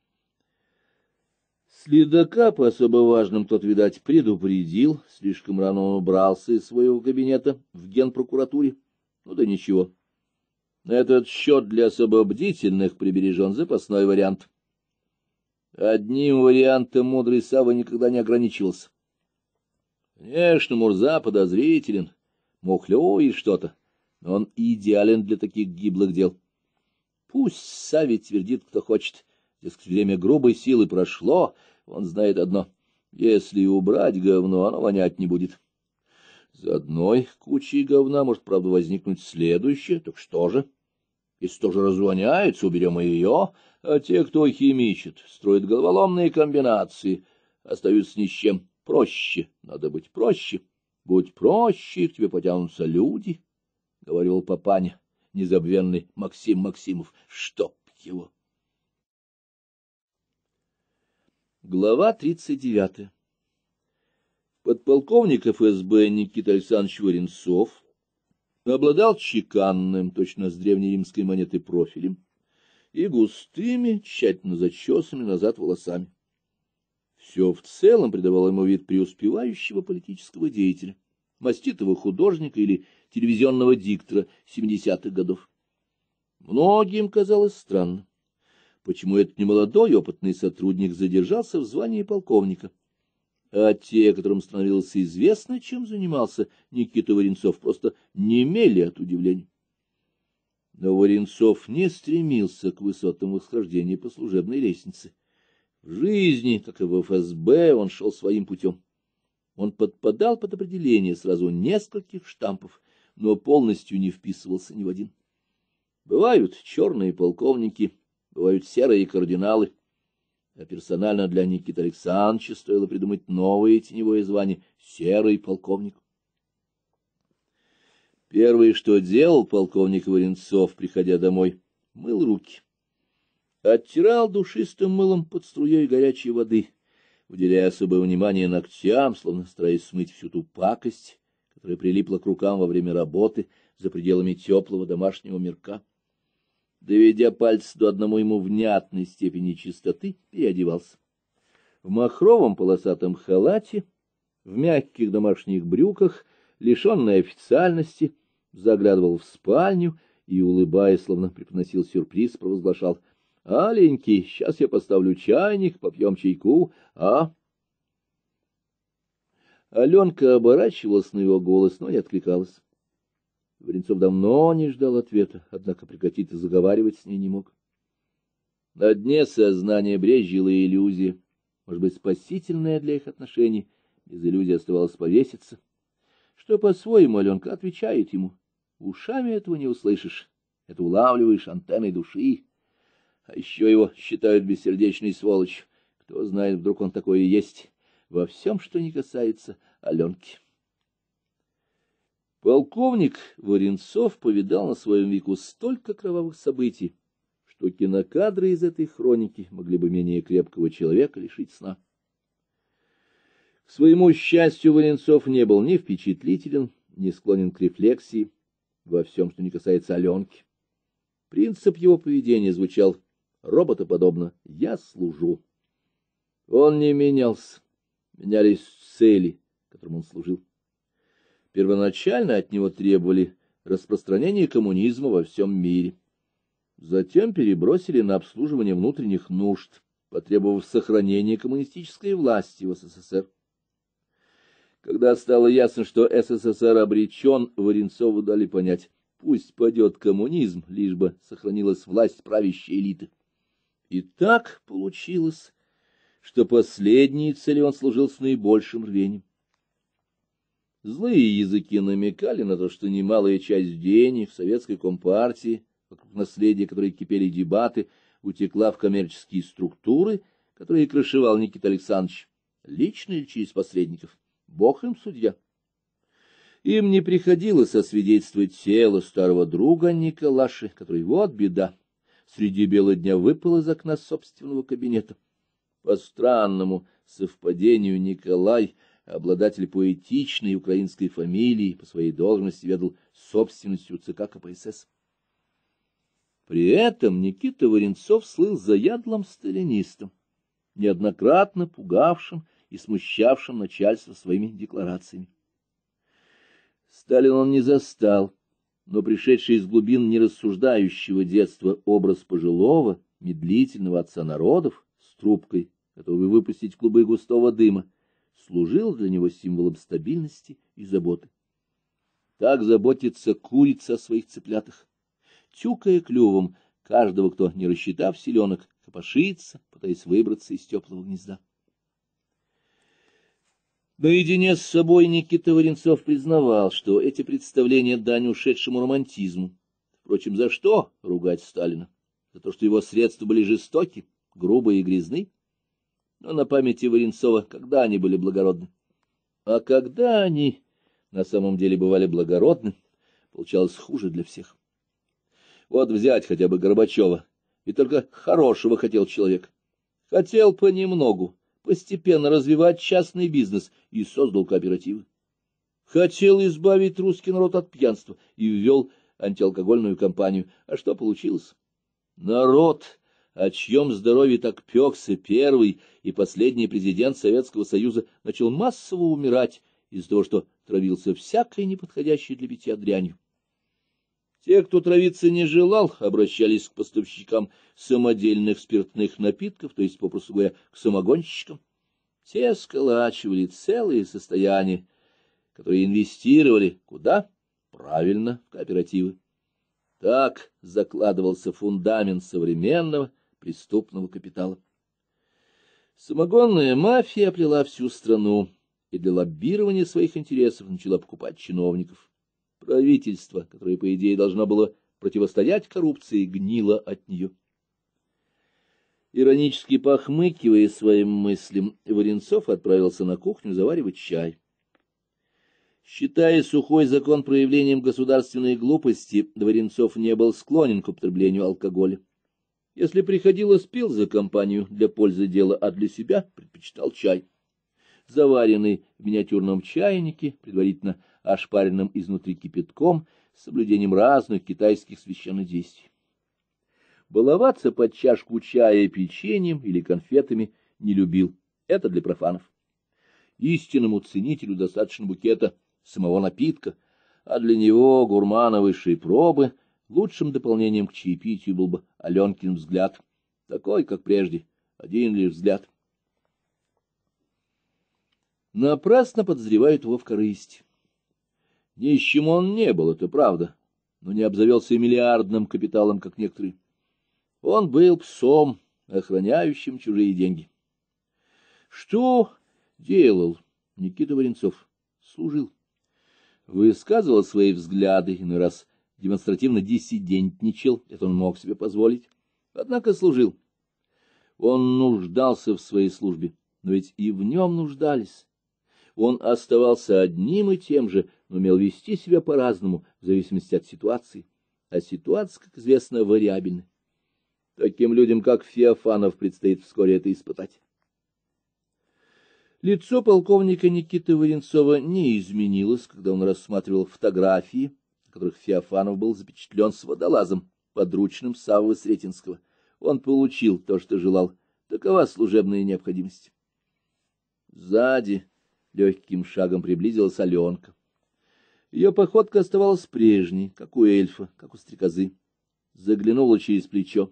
Следака по особо важным тот, видать, предупредил. Слишком рано он убрался из своего кабинета в генпрокуратуре. Ну да ничего. На этот счет для особо бдительных прибережен запасной вариант. Одним вариантом мудрый Савва никогда не ограничивался. Конечно, Мурза подозрителен, мухлюет что-то, но он идеален для таких гиблых дел. Пусть Савве твердит, кто хочет, дескать, время грубой силы прошло, он знает одно — если убрать говно, оно вонять не будет. За одной кучей говна может, правда, возникнуть следующее, так что же? Если тоже развоняется, уберем и ее, а те, кто химичит, строят головоломные комбинации, остаются ни с чем. Проще, надо быть проще. Будь проще, к тебе потянутся люди, — говорил папаня, незабвенный Максим Максимов. Чтоб его! Глава 39. Подполковник ФСБ Никита Александрович Варенцов обладал чеканным, точно с древнеримской монеты, профилем и густыми, тщательно зачесанными назад волосами. Все в целом придавало ему вид преуспевающего политического деятеля, маститого художника или телевизионного диктора 70-х годов. Многим казалось странно, почему этот немолодой опытный сотрудник задержался в звании полковника, а те, которым становилось известно, чем занимался Никита Варенцов, просто немели от удивления. Но Варенцов не стремился к высотам восхождения по служебной лестнице. В жизни, как и в ФСБ, он шел своим путем. Он подпадал под определение сразу нескольких штампов, но полностью не вписывался ни в один. Бывают черные полковники, бывают серые кардиналы, а персонально для Никиты Александровича стоило придумать новое теневое звание — серый полковник. Первое, что делал полковник Варенцов, приходя домой, мыл руки. Оттирал душистым мылом под струей горячей воды, уделяя особое внимание ногтям, словно стараясь смыть всю ту пакость, которая прилипла к рукам во время работы за пределами теплого домашнего мирка. Доведя пальцы до одному ему внятной степени чистоты, переодевался. В махровом полосатом халате, в мягких домашних брюках, лишенной официальности, заглядывал в спальню и, улыбаясь, словно преподносил сюрприз, провозглашал: «Аленький, сейчас я поставлю чайник, попьем чайку, а?» Аленка оборачивалась на его голос, но не откликалась. Варенцов давно не ждал ответа, однако прекратить и заговаривать с ней не мог. На дне сознания брезжила иллюзия, может быть, спасительная для их отношений, без иллюзии оставалось повеситься, что по-своему Аленка отвечает ему. Ушами этого не услышишь, это улавливаешь антенной души. А еще его считают бессердечной сволочью. Кто знает, вдруг он такое и есть во всем, что не касается Аленки. Полковник Варенцов повидал на своем веку столько кровавых событий, что кинокадры из этой хроники могли бы менее крепкого человека лишить сна. К своему счастью, Варенцов не был ни впечатлителен, ни склонен к рефлексии во всем, что не касается Аленки. Принцип его поведения звучал роботоподобно: «Я служу». Он не менялся, менялись цели, которым он служил. Первоначально от него требовали распространения коммунизма во всем мире. Затем перебросили на обслуживание внутренних нужд, потребовав сохранения коммунистической власти в СССР. Когда стало ясно, что СССР обречен, Варенцову дали понять: пусть падет коммунизм, лишь бы сохранилась власть правящей элиты. И так получилось, что последней цели он служил с наибольшим рвением. Злые языки намекали на то, что немалая часть денег в советской компартии, вокруг наследия которой кипели дебаты, утекла в коммерческие структуры, которые крышевал Никита Александрович, лично или через посредников. Бог им судья. Им не приходилось освидетельствовать тело старого друга Николаши, который, вот беда, среди бела дня выпал из окна собственного кабинета. По странному совпадению Николай, обладатель поэтичной украинской фамилии, по своей должности ведал собственностью ЦК КПСС. При этом Никита Варенцов слыл заядлым сталинистом, неоднократно пугавшим и смущавшим начальство своими декларациями. Сталина он не застал, но пришедший из глубин нерассуждающего детства образ пожилого, медлительного отца народов с трубкой, готовый выпустить клубы густого дыма, служил для него символом стабильности и заботы. Так заботится курица о своих цыплятах, тюкая клювом каждого, кто, не рассчитав селенок, копошится, пытаясь выбраться из теплого гнезда. Наедине с собой Никита Варенцов признавал, что эти представления дань ушедшему романтизму. Впрочем, за что ругать Сталина? За то, что его средства были жестоки, грубые и грязны? Но на памяти Варенцова когда они были благородны? А когда они на самом деле бывали благородны, получалось хуже для всех. Вот взять хотя бы Горбачева, и только хорошего хотел человек. Хотел понемногу, постепенно развивать частный бизнес и создал кооперативы. Хотел избавить русский народ от пьянства и ввел антиалкогольную кампанию. А что получилось? Народ, о чьем здоровье так пекся первый и последний президент Советского Союза, начал массово умирать из-за того, что травился всякой неподходящей для питья дрянью. Те, кто травиться не желал, обращались к поставщикам самодельных спиртных напитков, то есть, попросту говоря, к самогонщикам. Те сколачивали целые состояния, которые инвестировали куда? Правильно, в кооперативы. Так закладывался фундамент современного преступного капитала. Самогонная мафия оплела всю страну и для лоббирования своих интересов начала покупать чиновников. Правительство, которое, по идее, должно было противостоять коррупции, гнило от нее. Иронически похмыкивая своим мыслям, Варенцов отправился на кухню заваривать чай. Считая сухой закон проявлением государственной глупости, Варенцов не был склонен к употреблению алкоголя. Если приходилось, пил за компанию для пользы дела, а для себя предпочитал чай, заваренный в миниатюрном чайнике, предварительно ошпаренным изнутри кипятком, с соблюдением разных китайских священнодействий. Баловаться под чашку чая печеньем или конфетами не любил. Это для профанов. Истинному ценителю достаточно букета самого напитка, а для него, гурмана высшей пробы, лучшим дополнением к чаепитию был бы Аленкин взгляд, такой, как прежде, один лишь взгляд. Напрасно подозревают его в корысти. Нищим он не был, это правда, но не обзавелся миллиардным капиталом, как некоторые. Он был псом, охраняющим чужие деньги. Что делал Никита Варенцов? Служил. Высказывал свои взгляды, иной раз демонстративно диссидентничал, это он мог себе позволить, однако служил. Он нуждался в своей службе, но ведь и в нем нуждались. Он оставался одним и тем же, но умел вести себя по-разному, в зависимости от ситуации. А ситуация, как известно, вариабельна. Таким людям, как Феофанов, предстоит вскоре это испытать. Лицо полковника Никиты Варенцова не изменилось, когда он рассматривал фотографии, на которых Феофанов был запечатлен с водолазом, подручным Саввы Сретенского. Он получил то, что желал. Такова служебная необходимость. Сзади легким шагом приблизилась Аленка. Ее походка оставалась прежней, как у эльфа, как у стрекозы. Заглянула через плечо.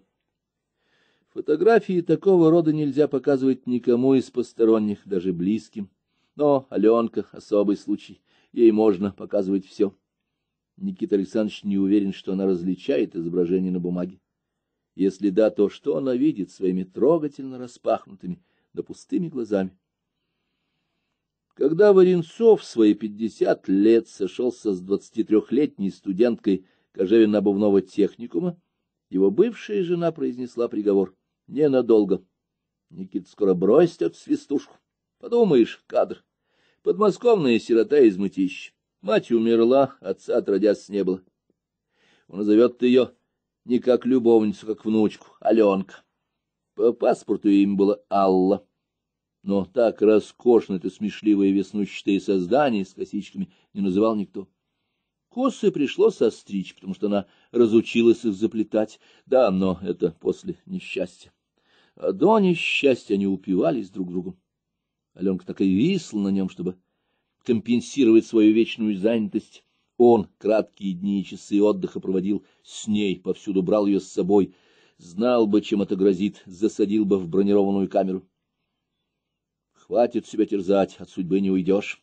Фотографии такого рода нельзя показывать никому из посторонних, даже близким. Но Аленка — особый случай, ей можно показывать все. Никита Александрович не уверен, что она различает изображение на бумаге. Если да, то что она видит своими трогательно распахнутыми да пустыми глазами? Когда Варенцов в свои 50 лет сошелся с 23-летней студенткой Кожевенно-обувного техникума, его бывшая жена произнесла приговор: ненадолго. Никита скоро бросит эту свистушку. Подумаешь, кадр. Подмосковная сирота из Мытища. Мать умерла, отца отродясь не было. Он назовет ее не как любовницу, как внучку, Аленка. По паспорту им было Алла. Но так роскошно это смешливое веснущатое создание с косичками не называл никто. Косы пришлось остричь, потому что она разучилась их заплетать. Да, но это после несчастья. А до несчастья они упивались друг другом. Аленка так и висла на нем, чтобы компенсировать свою вечную занятость. Он краткие дни и часы отдыха проводил с ней, повсюду брал ее с собой. Знал бы, чем это грозит, засадил бы в бронированную камеру. Хватит себя терзать, от судьбы не уйдешь.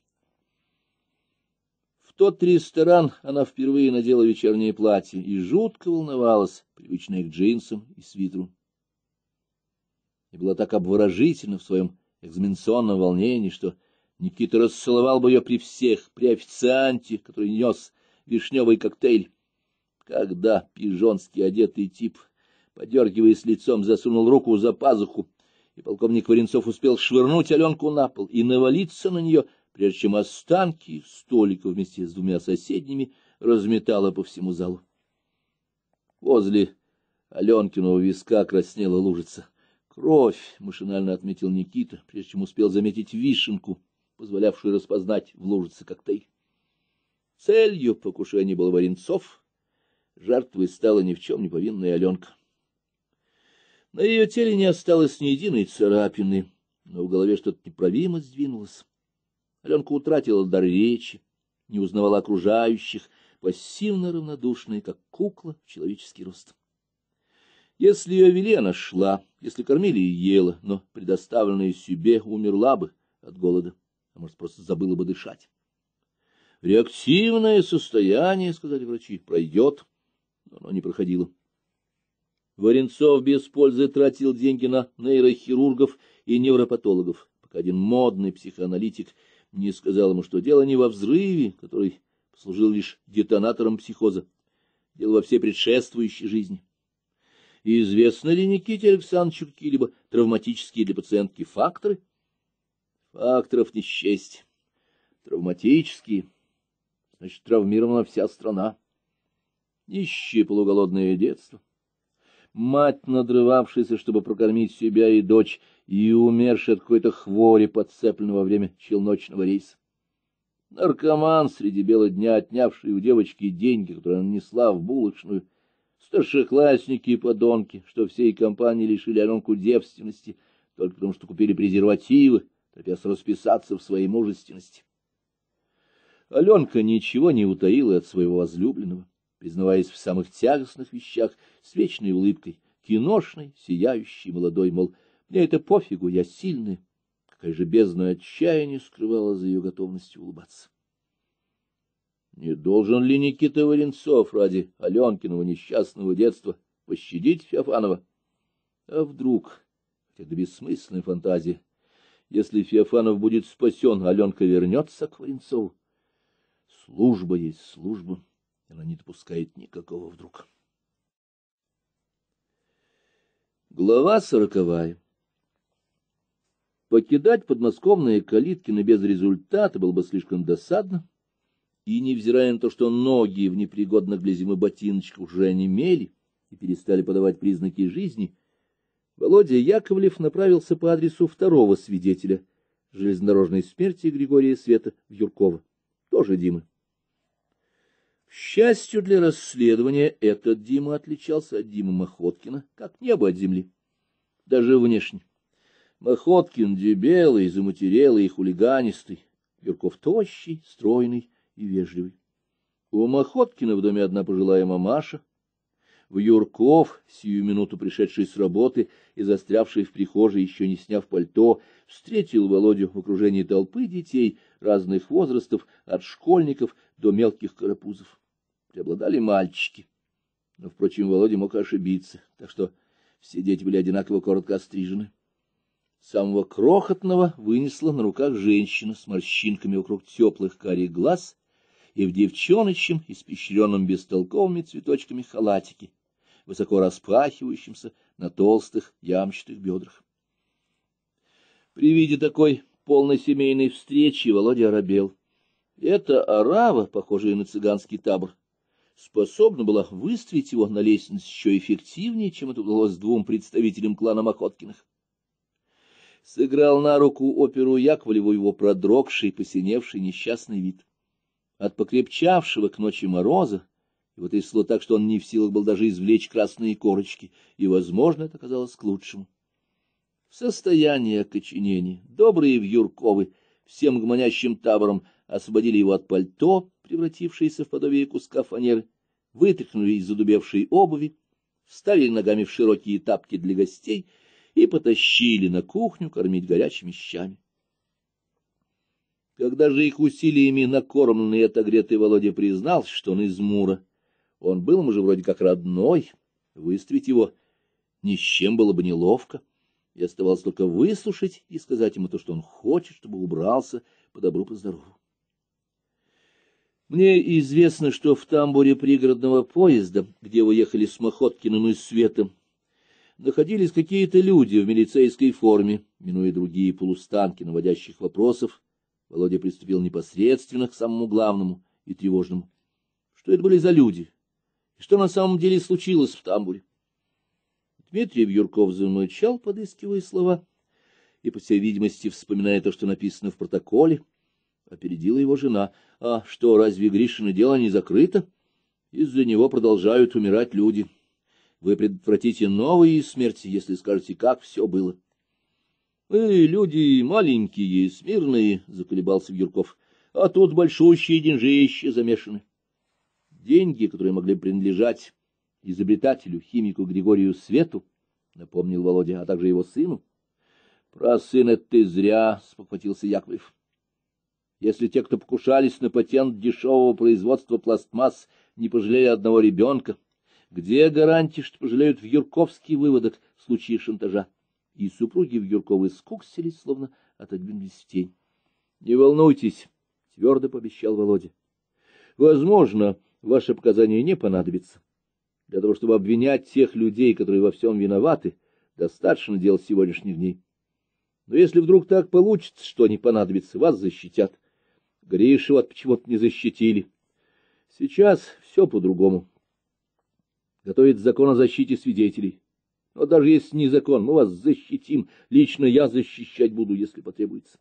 В тот ресторан она впервые надела вечернее платье и жутко волновалась, привычная к джинсам и свитеру. И была так обворожительна в своем экзаменационном волнении, что Никита расцеловал бы ее при всех, при официанте, который нес вишневый коктейль. Когда пижонски одетый тип, подергиваясь лицом, засунул руку за пазуху, и полковник Варенцов успел швырнуть Аленку на пол и навалиться на нее, прежде чем останки столика вместе с двумя соседними разметало по всему залу. Возле Аленкиного виска краснела лужица. Кровь, машинально отметил Никита, прежде чем успел заметить вишенку, позволявшую распознать в лужице коктейль. Целью покушения был Варенцов, жертвой стала ни в чем не повинная Аленка. На ее теле не осталось ни единой царапины, но в голове что-то неправимо сдвинулось. Аленка утратила дар речи, не узнавала окружающих, пассивно равнодушная, как кукла в человеческий рост. Если ее вели, она шла, если кормили и ела, но, предоставленная себе, умерла бы от голода, а может, просто забыла бы дышать. Реактивное состояние, сказали врачи, пройдет, но оно не проходило. Варенцов без пользы тратил деньги на нейрохирургов и невропатологов, пока один модный психоаналитик не сказал ему, что дело не во взрыве, который послужил лишь детонатором психоза, дело во всей предшествующей жизни. И известно ли Никите Александровичу какие-либо травматические для пациентки факторы? Факторов не счесть. Травматические. Значит, травмирована вся страна. Нищее полуголодное детство. Мать, надрывавшаяся, чтобы прокормить себя и дочь, и умершая от какой-то хвори, подцепленной во время челночного рейса. Наркоман, среди бела дня отнявший у девочки деньги, которые она несла в булочную. Старшеклассники и подонки, что всей компании лишили Аленку девственности, только потому что купили презервативы, торопясь расписаться в своей мужественности. Аленка ничего не утаила от своего возлюбленного, признаваясь в самых тягостных вещах, с вечной улыбкой, киношной, сияющей, молодой, мол, мне это пофигу, я сильная. Какая же бездна отчаяния скрывала за ее готовностью улыбаться. Не должен ли Никита Варенцов ради Аленкиного несчастного детства пощадить Феофанова? А вдруг, хотя это бессмысленная фантазия, если Феофанов будет спасен, Аленка вернется к Варенцову? Служба есть служба, она не допускает никакого вдруг. Глава 40. Покидать подмосковные Калиткины без результата было бы слишком досадно, и, невзирая на то, что ноги в непригодных для зимы ботиночках уже онемели и перестали подавать признаки жизни, Володя Яковлев направился по адресу второго свидетеля железнодорожной смерти Григория Света в Юрково, тоже Димы. К счастью для расследования, этот Дима отличался от Димы Махоткина, как небо от земли, даже внешне. Махоткин дебелый, заматерелый и хулиганистый, Юрков тощий, стройный и вежливый. У Махоткина в доме одна пожилая мамаша. Вьюрков, сию минуту пришедший с работы и застрявший в прихожей, еще не сняв пальто, встретил Володю в окружении толпы детей разных возрастов, от школьников до мелких карапузов. Преобладали мальчики. Но, впрочем, Володя мог ошибиться, так что все дети были одинаково коротко острижены. Самого крохотного вынесла на руках женщина с морщинками вокруг теплых карих глаз и в девчоночьем, испещренном бестолковыми цветочками халатике, высоко распахивающемся на толстых ямчатых бедрах. При виде такой полной семейной встречи Володя оробел. Эта орава, похожая на цыганский табор, способна была выставить его на лестнице еще эффективнее, чем это удалось двум представителям клана Махоткиных. Сыграл на руку оперу Яковлеву его продрогший, посиневший несчастный вид. От покрепчавшего к ночи мороза его трясло так, что он не в силах был даже извлечь красные корочки, и, возможно, это казалось к лучшему. В состоянии окоченения добрые Вьюрковы всем гомонящим табором освободили его от пальто, превратившееся в подобие куска фанеры, вытряхнули из задубевшей обуви, вставили ногами в широкие тапки для гостей и потащили на кухню кормить горячими щами. Когда же их усилиями накормленный и отогретый Володя признался, что он из Мура, он был ему же вроде как родной, выставить его ни с чем было бы неловко, и оставалось только выслушать и сказать ему то, что он хочет, чтобы убрался по добру, по здорову. Мне известно, что в тамбуре пригородного поезда, где вы ехали с Махоткиным и Светом, находились какие-то люди в милицейской форме. Минуя другие полустанки наводящих вопросов, Володя приступил непосредственно к самому главному и тревожному. Что это были за люди? И что на самом деле случилось в тамбуре? Дмитрий Вьюрков замолчал, подыскивая слова, и, по всей видимости, вспоминая то, что написано в протоколе. Опередила его жена. А что, разве Гришино дело не закрыто? Из-за него продолжают умирать люди. Вы предотвратите новые смерти, если скажете, как все было. — Мы люди маленькие, смирные, — заколебался Вьюрков, — а тут большущие деньжища замешаны. Деньги, которые могли принадлежать изобретателю, химику Григорию Свету, — напомнил Володя, — а также его сыну. — Про сына ты зря, — спохватился Яковлев. Если те, кто покушались на патент дешевого производства пластмасс, не пожалели одного ребенка, где гарантия, что пожалеют вьюрковский выводок в случае шантажа? И супруги Вьюрковы скуксились, словно отодвинулись в тень. — Не волнуйтесь, — твердо пообещал Володя. — Возможно, ваши показания не понадобятся. Для того, чтобы обвинять тех людей, которые во всем виноваты, достаточно дел сегодняшних дней. Но если вдруг так получится, что не понадобится, вас защитят. Гришу вот почему-то не защитили. Сейчас все по-другому. Готовит закон о защите свидетелей. Но даже если не закон, мы вас защитим. Лично я защищать буду, если потребуется.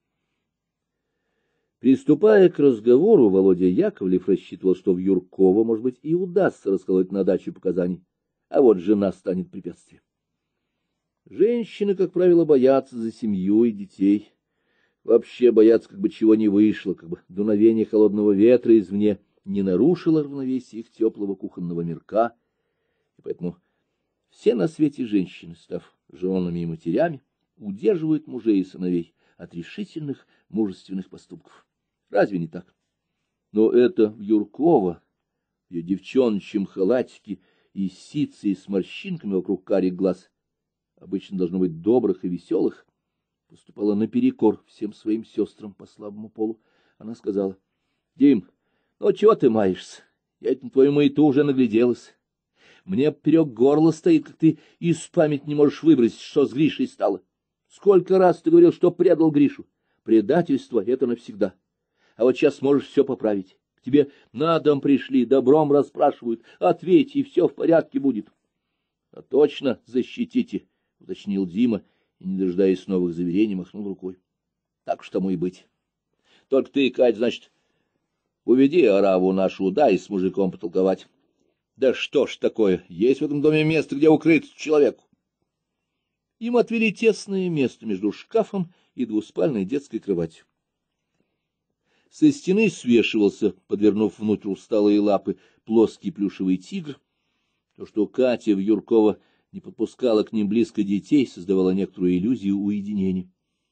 Приступая к разговору, Володя Яковлев рассчитывал, что Вьюркова, может быть, и удастся расколоть на даче показаний, а вот жена станет препятствием. Женщины, как правило, боятся за семью и детей. Вообще боятся, как бы чего не вышло, как бы дуновение холодного ветра извне не нарушило равновесие их теплого кухонного мирка, и поэтому все на свете женщины, став женами и матерями, удерживают мужей и сыновей от решительных, мужественных поступков. Разве не так? Но это Вьюркова, ее девчоночьем халатике и ситце с морщинками вокруг карих глаз, обычно должно быть добрых и веселых, поступала наперекор всем своим сестрам по слабому полу. Она сказала: — Дим, ну чего ты маешься? Я это на твою маяту уже нагляделась. Мне поперек горла стоит, как ты из памяти не можешь выбросить, что с Гришей стало. Сколько раз ты говорил, что предал Гришу? Предательство — это навсегда. А вот сейчас можешь все поправить. К тебе на дом пришли, добром расспрашивают. Ответь, и все в порядке будет. — А точно защитите, — уточнил Дима, и, не дожидаясь новых заверений, махнул рукой. — Так уж тому и быть. Только ты, Кать, значит, уведи ораву нашу, дай с мужиком потолковать. Да что ж такое, есть в этом доме место, где укрыться человеку. Им отвели тесное место между шкафом и двуспальной детской кроватью. Со стены свешивался, подвернув внутрь усталые лапы, плоский плюшевый тигр. То, что Катя Вьюркова не подпускала к ним близко детей, создавало некоторую иллюзию уединения.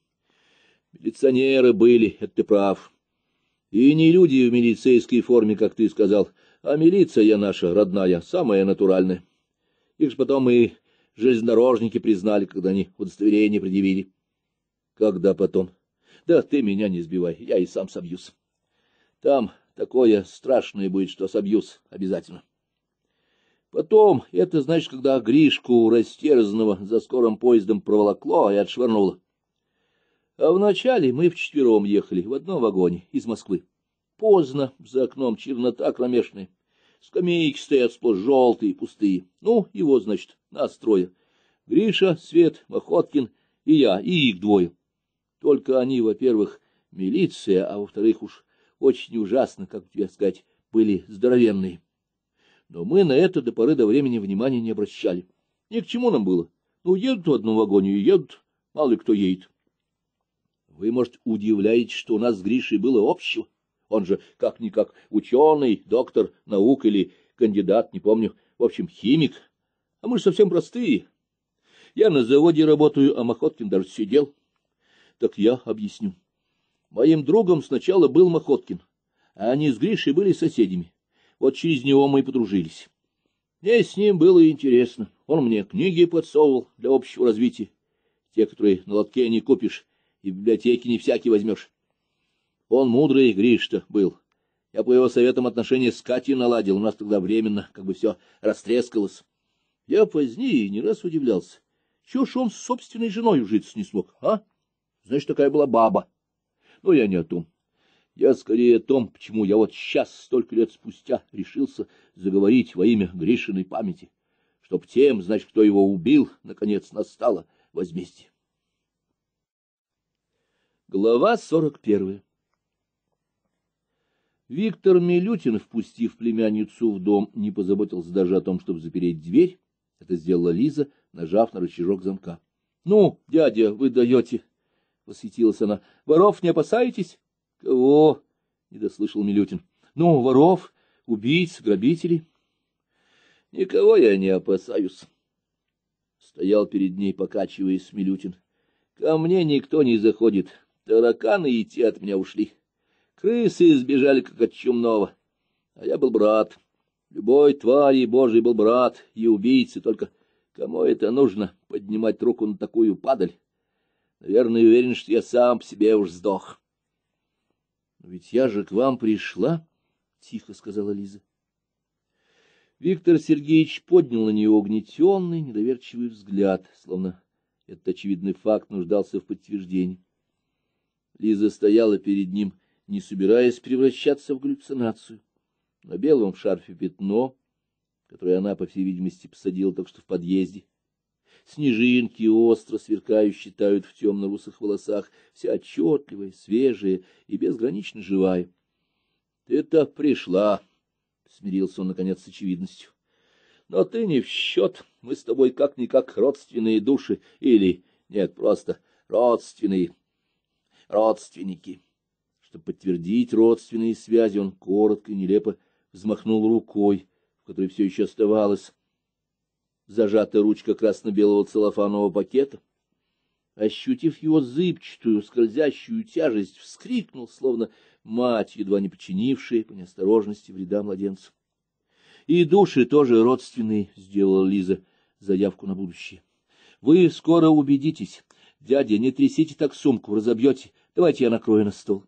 Милиционеры были, это ты прав. И не люди в милицейской форме, как ты сказал, а милиция наша, родная, самая натуральная. Их же потом и железнодорожники признали, когда они удостоверение предъявили. Когда потом? Да ты меня не сбивай, я и сам собьюсь. Там такое страшное будет, что собьюсь обязательно. Потом, это значит, когда Гришку растерзанного за скорым поездом проволокло и отшвырнуло. А вначале мы вчетвером ехали в одном вагоне из Москвы. Поздно, за окном чернота кромешная. Скамейки стоят сплошь желтые, пустые. Ну, его, значит, нас трое. Гриша, Свет, Махоткин и я, и их двое. Только они, во-первых, милиция, а во-вторых, уж очень ужасно, как тебе сказать, были здоровенные. Но мы на это до поры до времени внимания не обращали. Ни к чему нам было. Ну, едут в одном вагоне и едут, мало ли кто едет. Вы, может, удивляетесь, что у нас с Гришей было общего? Он же как-никак ученый, доктор наук или кандидат, не помню, в общем, химик. А мы же совсем простые. Я на заводе работаю, а Махоткин даже сидел. Так я объясню. Моим другом сначала был Махоткин, а они с Гришей были соседями. Вот через него мы и подружились. Мне с ним было интересно. Он мне книги подсовывал для общего развития. Те, которые на лотке не купишь, и в библиотеке не всякий возьмешь. Он мудрый, Гриш-то, был. Я по его советам отношения с Катей наладил. У нас тогда временно как бы все растрескалось. Я позднее не раз удивлялся. Чего ж он с собственной женой ужиться не смог, а? Знаешь, такая была баба. Но я не о том. Я скорее о том, почему я вот сейчас, столько лет спустя, решился заговорить во имя Гришиной памяти, чтоб тем, значит, кто его убил, наконец настало возмездие. Глава 41. Виктор Милютин, впустив племянницу в дом, не позаботился даже о том, чтобы запереть дверь. Это сделала Лиза, нажав на рычажок замка. — Ну, дядя, вы даете, — восхитилась она. — Воров не опасаетесь? — Кого? — недослышал Милютин. — Ну, воров, убийц, грабителей. — Никого я не опасаюсь. Стоял перед ней, покачиваясь, Милютин. — Ко мне никто не заходит. Тараканы и те от меня ушли. Крысы сбежали, как от чумного. А я был брат. Любой твари Божий был брат и убийцы. Только кому это нужно, поднимать руку на такую падаль? Наверное, уверен, что я сам по себе уж сдох. — Но ведь я же к вам пришла, — тихо сказала Лиза. Виктор Сергеевич поднял на нее угнетенный, недоверчивый взгляд, словно этот очевидный факт нуждался в подтверждении. Лиза стояла перед ним, не собираясь превращаться в галлюцинацию. На белом шарфе пятно, которое она, по всей видимости, посадила только что в подъезде. Снежинки, остро сверкающие, тают в темно-русых волосах, вся отчетливая, свежая и безгранично живая. — Ты-то пришла, — смирился он, наконец, с очевидностью. — Но ты не в счет, мы с тобой как-никак родственные души, или, нет, просто родственники. Чтобы подтвердить родственные связи, он коротко и нелепо взмахнул рукой, в которой все еще оставалась зажата ручка красно-белого целлофанового пакета. Ощутив его зыбчатую, скользящую тяжесть, вскрикнул, словно мать, едва не подчинившая по неосторожности вреда младенцу. — И души тоже родственные, — сделала Лиза заявку на будущее. — Вы скоро убедитесь. Дядя, не трясите так сумку, разобьете. Давайте я накрою на стол.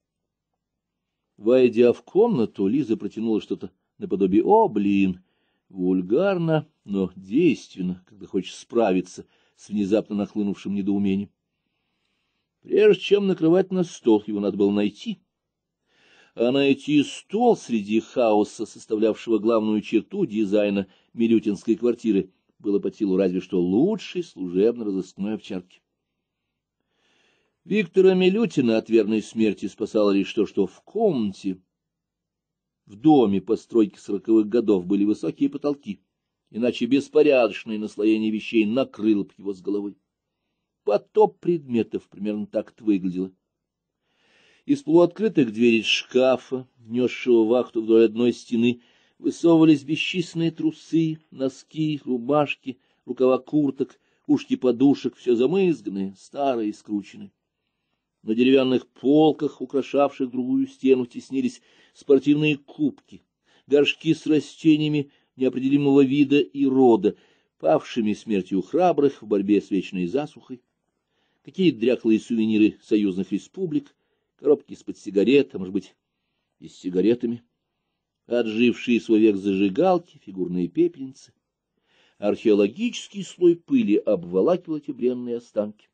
Войдя в комнату, Лиза протянула что-то наподобие «О, блин!» Вульгарно, но действенно, когда хочешь справиться с внезапно нахлынувшим недоумением. Прежде чем накрывать на стол, его надо было найти. А найти стол среди хаоса, составлявшего главную черту дизайна милютинской квартиры, было под силу разве что лучшей служебно-розыскной овчарки. Виктора Милютина от верной смерти спасало лишь то, что в комнате, в доме постройки 40-х годов были высокие потолки, иначе беспорядочное наслоение вещей накрыло б его с головой. Потоп предметов примерно так выглядело. Из полуоткрытых дверей шкафа, несшего вахту вдоль одной стены, Высовывались бесчисленные трусы, носки, рубашки, рукава курток, ушки подушек, все замызганные, старые и скрученные. На деревянных полках, украшавших другую стену, теснились спортивные кубки, горшки с растениями неопределимого вида и рода, павшими смертью храбрых в борьбе с вечной засухой, какие-то дряхлые сувениры союзных республик, коробки из-под сигарет, а может быть, и с сигаретами, отжившие свой век зажигалки, фигурные пепельницы. Археологический слой пыли обволакивал эти бренные останки.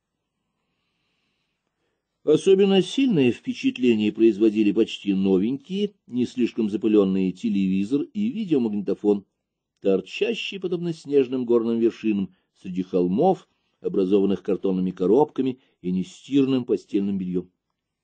Особенно сильное впечатление производили почти новенькие, не слишком запыленные телевизор и видеомагнитофон, торчащие, подобно снежным горным вершинам, среди холмов, образованных картонными коробками и нестиранным постельным бельем.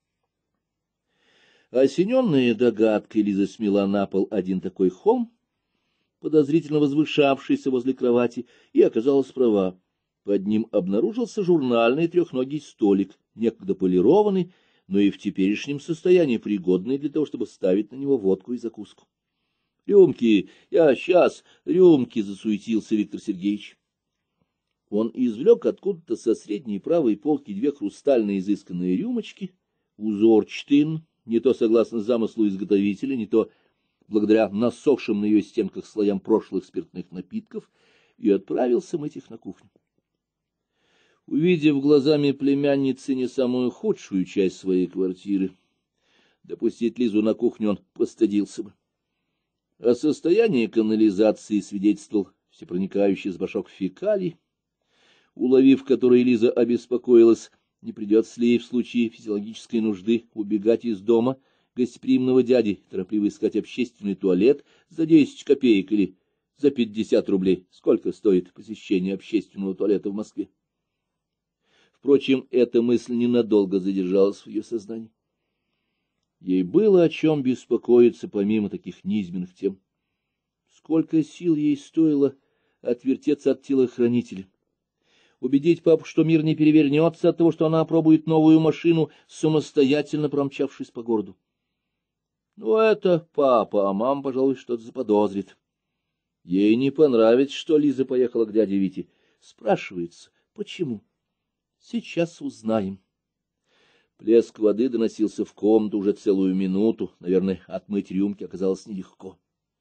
Осененная догадкой, Лиза смела на пол один такой холм, подозрительно возвышавшийся возле кровати, и оказалась права. Под ним обнаружился журнальный трехногий столик, некогда полированный, но и в теперешнем состоянии пригодный для того, чтобы ставить на него водку и закуску. — Рюмки, я сейчас, рюмки! — засуетился Виктор Сергеевич. Он извлек откуда-то со средней правой полки две хрустальные изысканные рюмочки, узорчатые, не то согласно замыслу изготовителя, не то благодаря насохшим на ее стенках слоям прошлых спиртных напитков, и отправился мыть их на кухню. Увидев глазами племянницы не самую худшую часть своей квартиры, допустить Лизу на кухню он постыдился бы. О состоянии канализации свидетельствовал всепроникающий сбошок фекалий, уловив который, Лиза обеспокоилась, не придется ли ей в случае физиологической нужды убегать из дома гостеприимного дяди, торопливо искать общественный туалет за 10 копеек или за 50 рублей. Сколько стоит посещение общественного туалета в Москве? Впрочем, эта мысль ненадолго задержалась в ее сознании. Ей было о чем беспокоиться помимо таких низменных тем. Сколько сил ей стоило отвертеться от телохранителя, убедить папу, что мир не перевернется от того, что она опробует новую машину, самостоятельно промчавшись по городу. Ну, это папа, а мама, пожалуй, что-то заподозрит. Ей не понравится, что Лиза поехала к дяде Вите. Спрашивается, почему? Сейчас узнаем. Плеск воды доносился в комнату уже целую минуту. Наверное, отмыть рюмки оказалось нелегко.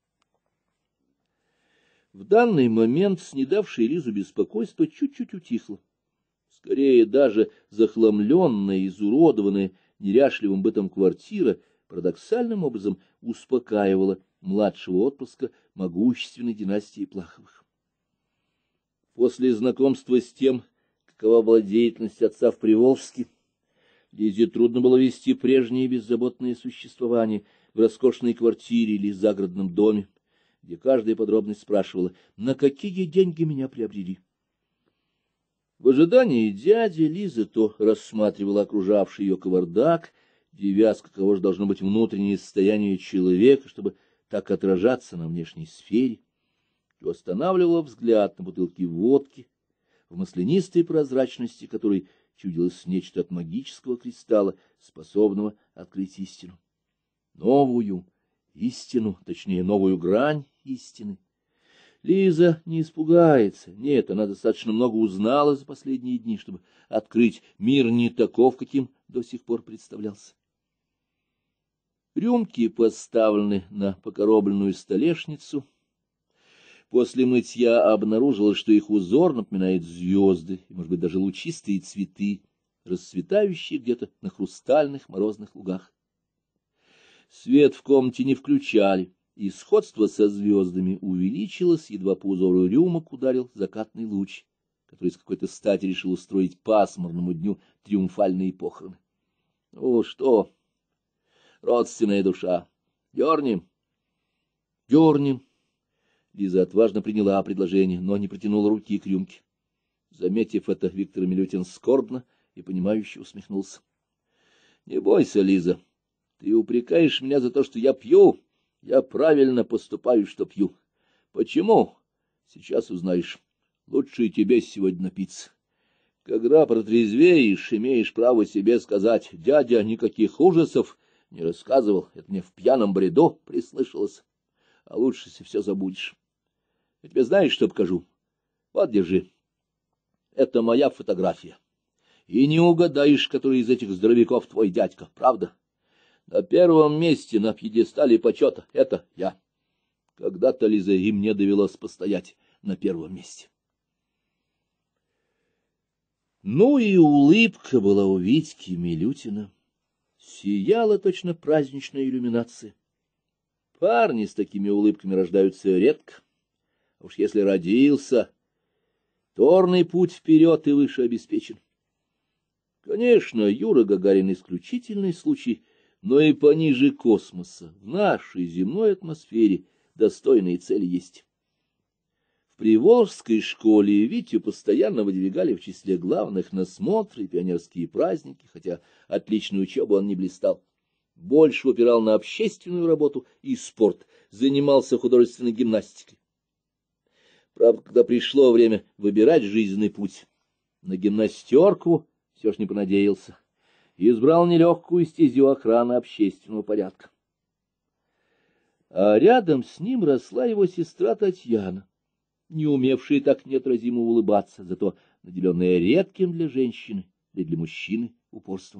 В данный момент снедавшее Лизу беспокойство чуть-чуть утихло. Скорее, даже захламленная, изуродованная неряшливым бытом квартира парадоксальным образом успокаивала младшего отпрыска могущественной династии Плаховых. После знакомства с тем, какова была деятельность отца в Приволжске, Лизе трудно было вести прежнее беззаботное существование в роскошной квартире или загородном доме, где каждая подробность спрашивала, на какие деньги меня приобрели. В ожидании дяди Лиза то рассматривала окружавший ее кавардак, девяз, каково же должно быть внутреннее состояние человека, чтобы так отражаться на внешней сфере, то останавливала взгляд на бутылки водки, в маслянистой прозрачности которой чудилось нечто от магического кристалла, способного открыть истину. Новую истину, точнее, новую грань истины. Лиза не испугается. Нет, она достаточно много узнала за последние дни, чтобы открыть мир не таков, каким до сих пор представлялся. Рюмки поставлены на покоробленную столешницу. После мытья обнаружилось, что их узор напоминает звезды, и, может быть, даже лучистые цветы, расцветающие где-то на хрустальных морозных лугах. Свет в комнате не включали, и сходство со звездами увеличилось, едва по узору рюмок ударил закатный луч, который с какой-то стати решил устроить пасмурному дню триумфальные похороны. — Ну что, родственная душа, дернем? — Дернем. Лиза отважно приняла предложение, но не протянула руки к рюмке. Заметив это, Виктор Милютин скорбно и понимающе усмехнулся. — Не бойся, Лиза, ты упрекаешь меня за то, что я пью. Я правильно поступаю, что пью. Почему? Сейчас узнаешь. Лучше и тебе сегодня напиться. Когда протрезвеешь, имеешь право себе сказать: дядя никаких ужасов не рассказывал, это мне в пьяном бреду прислышалось. а лучше, если все забудешь. Я тебе знаешь, что покажу? Вот, держи. Это моя фотография. И не угадаешь, который из этих здоровяков твой дядька, правда? На первом месте на пьедестале почета — это я. Когда-то, Лиза, и мне довелось постоять на первом месте. Ну и улыбка была у Витьки Милютина. Сияла точно праздничная иллюминация. Парни с такими улыбками рождаются редко. А уж если родился, торный путь вперед и выше обеспечен. Конечно, Юра Гагарин исключительный случай, но и пониже космоса, в нашей земной атмосфере, достойные цели есть. В Приволжской школе Витю постоянно выдвигали в числе главных на смотры и пионерские праздники, хотя отличной учебы он не блистал. Больше упирал на общественную работу и спорт, занимался художественной гимнастикой. Правда, когда пришло время выбирать жизненный путь, на гимнастерку все ж не понадеялся и избрал нелегкую стезю охраны общественного порядка. А рядом с ним росла его сестра Татьяна, не умевшая так неотразимо улыбаться, зато наделенная редким для женщины и для мужчины упорством.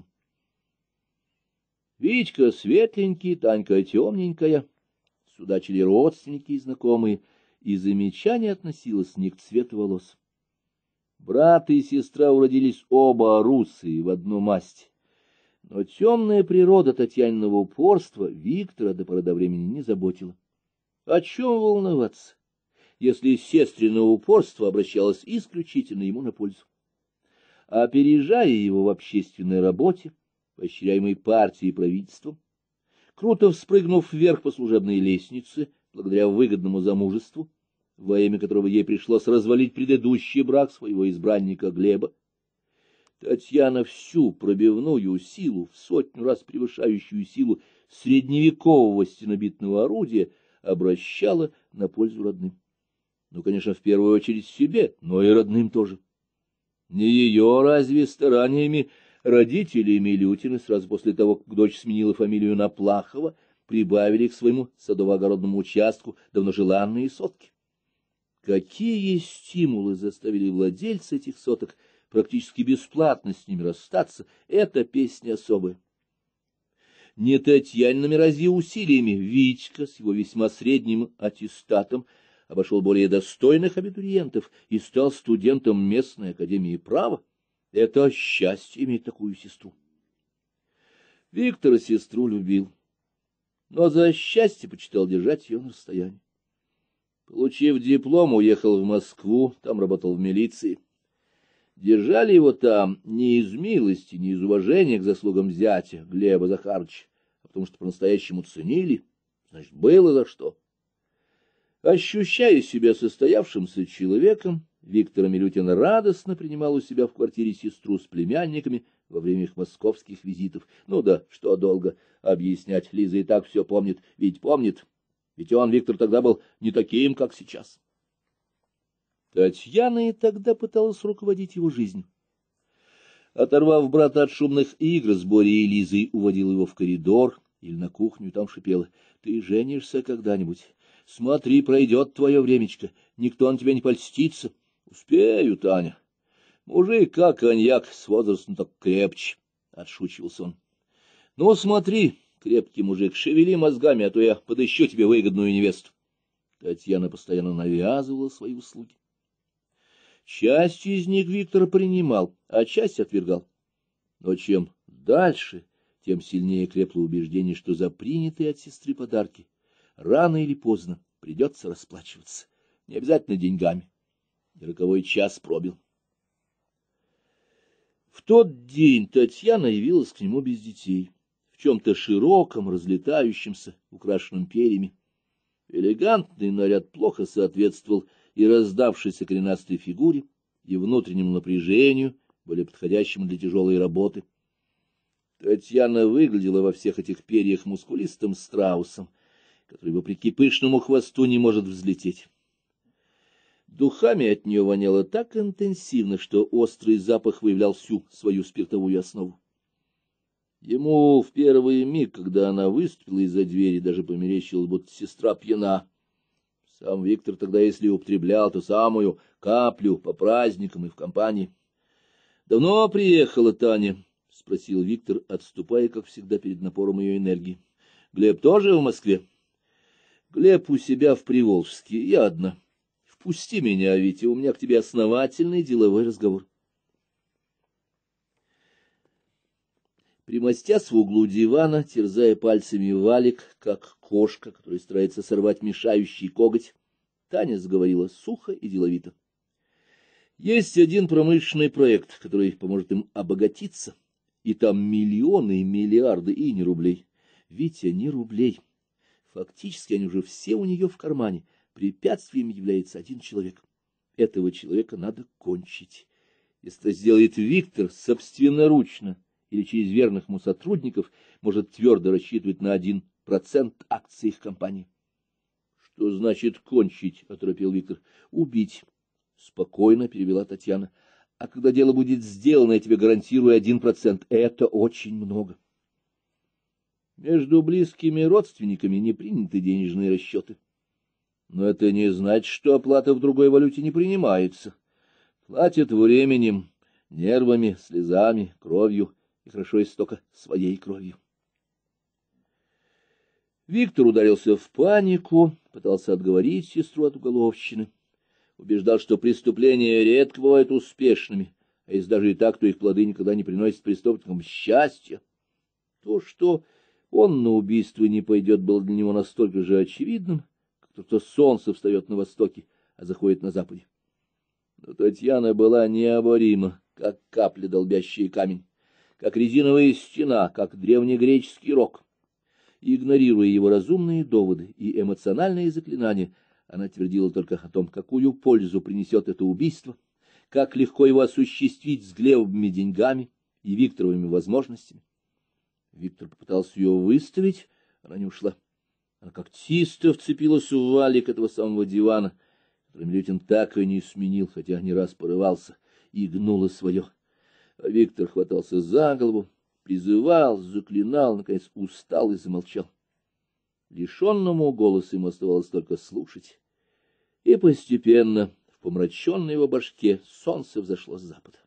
Витька светленький, Танька темненькая, судачили родственники и знакомые, и замечание относилось не к цвету волос. Брат и сестра уродились оба русые в одну масть, но темная природа Татьяниного упорства Виктора до поры до времени не заботила. О чем волноваться, если сестриное упорство обращалось исключительно ему на пользу? Опережая его в общественной работе, поощряемой партией и правительством, круто вспрыгнув вверх по служебной лестнице, благодаря выгодному замужеству, во имя которого ей пришлось развалить предыдущий брак своего избранника Глеба, Татьяна всю пробивную силу, в 100 раз превышающую силу средневекового стенобитного орудия, обращала на пользу родным. Ну, конечно, в первую очередь себе, но и родным тоже. Не ее разве стараниями родители Милютины сразу после того, как дочь сменила фамилию на Плахова, прибавили к своему садово-огородному участку давно желанные сотки? Какие стимулы заставили владельца этих соток практически бесплатно с ними расстаться, эта песня особая. Не Татьяниными разве усилиями Витька с его весьма средним аттестатом обошел более достойных абитуриентов и стал студентом местной академии права. Это счастье иметь такую сестру. Виктор сестру любил, но за счастье почитал держать ее на расстоянии. Получив диплом, уехал в Москву, там работал в милиции. Держали его там не из милости, не из уважения к заслугам зятя Глеба Захаровича, а потому что по-настоящему ценили, значит, было за что. Ощущая себя состоявшимся человеком, Виктор Милютин радостно принимал у себя в квартире сестру с племянниками во время их московских визитов. Ну да, что долго объяснять, Лиза и так все помнит, ведь помнит. Ведь он, Виктор, тогда был не таким, как сейчас. Татьяна и тогда пыталась руководить его жизнью. Оторвав брата от шумных игр с Борей и Лизой, уводила его в коридор или на кухню, там шипела: «Ты женишься когда-нибудь? Смотри, пройдет твое времечко, никто на тебя не польстится». «Успею, Таня. Мужик, как коньяк, с возрастом так крепче», — отшучивался он. «Ну, смотри, крепкий мужик, шевели мозгами, а то я подыщу тебе выгодную невесту». Татьяна постоянно навязывала свои услуги. Часть из них Виктор принимал, а часть отвергал. Но чем дальше, тем сильнее крепло убеждение, что за принятые от сестры подарки рано или поздно придется расплачиваться, не обязательно деньгами. И роковой час пробил. В тот день Татьяна явилась к нему без детей, в чем-то широком, разлетающемся, украшенном перьями. Элегантный наряд плохо соответствовал и раздавшейся коренастой фигуре, и внутреннему напряжению, более подходящему для тяжелой работы. Татьяна выглядела во всех этих перьях мускулистым страусом, который, вопреки пышному хвосту, не может взлететь. Духами от нее воняло так интенсивно, что острый запах выявлял всю свою спиртовую основу. Ему в первый миг, когда она выступила из-за двери, даже померещилось, будто сестра пьяна, Сам Виктор тогда, если употреблял, то самую каплю по праздникам и в компании. — Давно приехала Таня? — спросил Виктор, отступая, как всегда, перед напором ее энергии. — Глеб тоже в Москве? — Глеб у себя в Приволжске, я одна. Впусти меня, Витя, у меня к тебе основательный деловой разговор. Примостясь в углу дивана, терзая пальцами валик, как кошка, которая старается сорвать мешающий коготь, Таня заговорила сухо и деловито. Есть один промышленный проект, который поможет им обогатиться, и там миллионы и миллиарды, и не рублей. Витя, не рублей. Фактически они уже все у нее в кармане. Препятствием является один человек. Этого человека надо кончить. Если это сделает Виктор собственноручно, или через верных ему сотрудников, может твердо рассчитывать на 1% акций их компании. — Что значит кончить? — оторопел Виктор. — Убить, — спокойно перевела Татьяна. — А когда дело будет сделано, я тебе гарантирую 1%. Это очень много. Между близкими родственниками не приняты денежные расчеты. Но это не значит, что оплата в другой валюте не принимается. Платят временем, нервами, слезами, кровью. И хорошо, если только своей кровью. Виктор ударился в панику, пытался отговорить сестру от уголовщины, убеждал, что преступления редко бывают успешными, а если даже и так, то их плоды никогда не приносят преступникам счастья. То, что он на убийство не пойдет, было для него настолько же очевидным, как то, что солнце встает на востоке, а заходит на западе. Но Татьяна была необорима, как капля, долбящая камень, как резиновая стена, как древнегреческий рог. Игнорируя его разумные доводы и эмоциональные заклинания, она твердила только о том, какую пользу принесет это убийство, как легко его осуществить с Глебовыми деньгами и Викторовыми возможностями. Виктор попытался ее выставить, она не ушла. Она когтисто вцепилась в валик этого самого дивана, который Милютин так и не сменил, хотя не раз порывался, и гнула свое. А Виктор хватался за голову, призывал, заклинал, наконец устал и замолчал. Лишенному голоса ему оставалось только слушать. И постепенно в помраченной его башке солнце взошло с запада.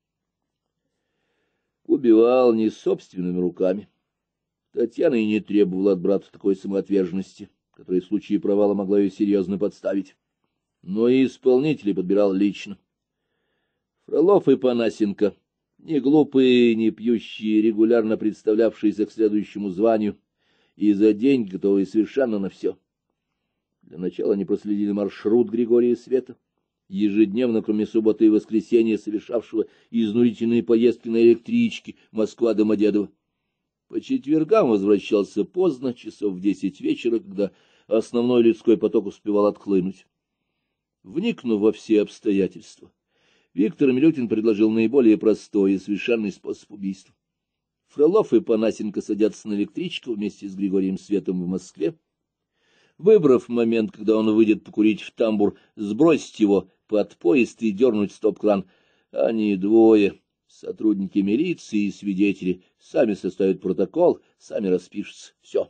Убивал не собственными руками. Татьяна и не требовала от брата такой самоотверженности, которая в случае провала могла ее серьезно подставить. Но и исполнителей подбирал лично. Фролов и Панасенко, не глупые, не пьющие, регулярно представлявшиеся к следующему званию, и за день готовые совершенно на все. Для начала они проследили маршрут Григория Света, ежедневно, кроме субботы и воскресенья, совершавшего изнурительные поездки на электричке Москва-Домодедово. По четвергам возвращался поздно, часов в 10 вечера, когда основной людской поток успевал отхлынуть. Вникнув во все обстоятельства, Виктор Милютин предложил наиболее простой и совершенный способ убийства. Фролов и Панасенко садятся на электричку вместе с Григорием Светом в Москве. Выбрав момент, когда он выйдет покурить в тамбур, сбросить его под поезд и дернуть стоп-кран. Они двое, сотрудники милиции и свидетели, сами составят протокол, сами распишутся. Все.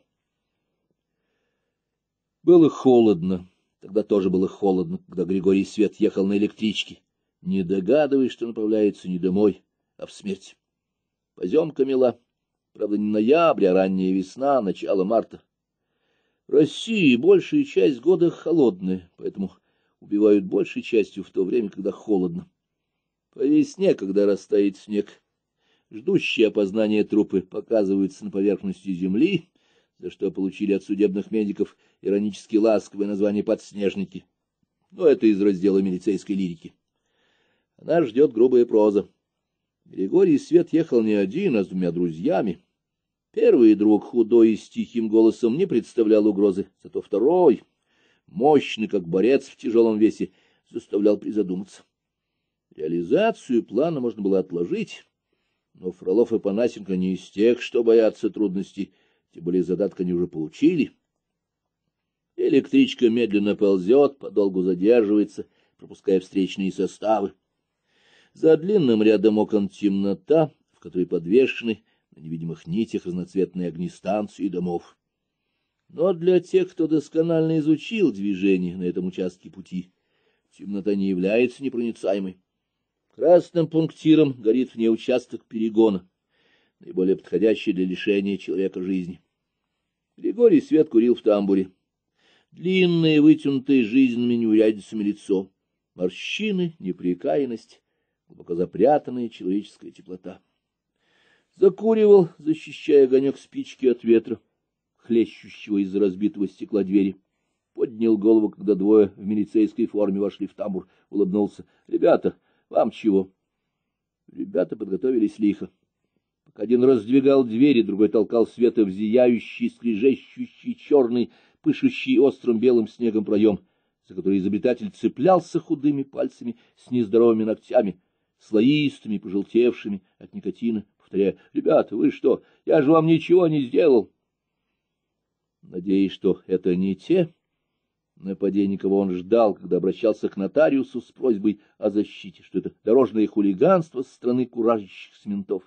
Было холодно. Тогда тоже было холодно, когда Григорий Свет ехал на электричке, не догадываясь, что направляется не домой, а в смерть. Поземка мела. Правда, не ноябрь, а ранняя весна, начало марта. В России большая часть года холодная, поэтому убивают большей частью в то время, когда холодно. По весне, когда растает снег, ждущие опознания трупы показываются на поверхности земли, за что получили от судебных медиков иронически ласковое название «подснежники». Но это из раздела милицейской лирики. Нас ждет грубая проза. Григорий Свет ехал не один, а с двумя друзьями. Первый друг, худой и с тихим голосом, не представлял угрозы, зато второй, мощный, как борец в тяжелом весе, заставлял призадуматься. Реализацию плана можно было отложить, но Фролов и Панасенко не из тех, что боятся трудностей, тем более задаток они уже получили. Электричка медленно ползет, подолгу задерживается, пропуская встречные составы. За длинным рядом окон темнота, в которой подвешены на невидимых нитях разноцветные огни станций и домов. Но для тех, кто досконально изучил движение на этом участке пути, темнота не является непроницаемой. Красным пунктиром горит вне участок перегона, наиболее подходящий для лишения человека жизни. Григорий свет курил в тамбуре. Длинное, вытянутое жизненными неурядицами лицо, морщины, непрекаянность, глубоко запрятанная человеческая теплота. Закуривал, защищая огонек спички от ветра, хлещущего из разбитого стекла двери. Поднял голову, когда двое в милицейской форме вошли в тамбур, улыбнулся. — Ребята, вам чего? Ребята подготовились лихо. Пока один раздвигал двери, другой толкал света в зияющий, скрежещущий, черный, пышущий острым белым снегом проем, за который изобретатель цеплялся худыми пальцами с нездоровыми ногтями, слоистыми, пожелтевшими от никотина, повторяя: — Ребята, вы что? Я же вам ничего не сделал. Надеясь, что это не те, нападение, кого он ждал, когда обращался к нотариусу с просьбой о защите, что это дорожное хулиганство со стороны куражащихся ментов.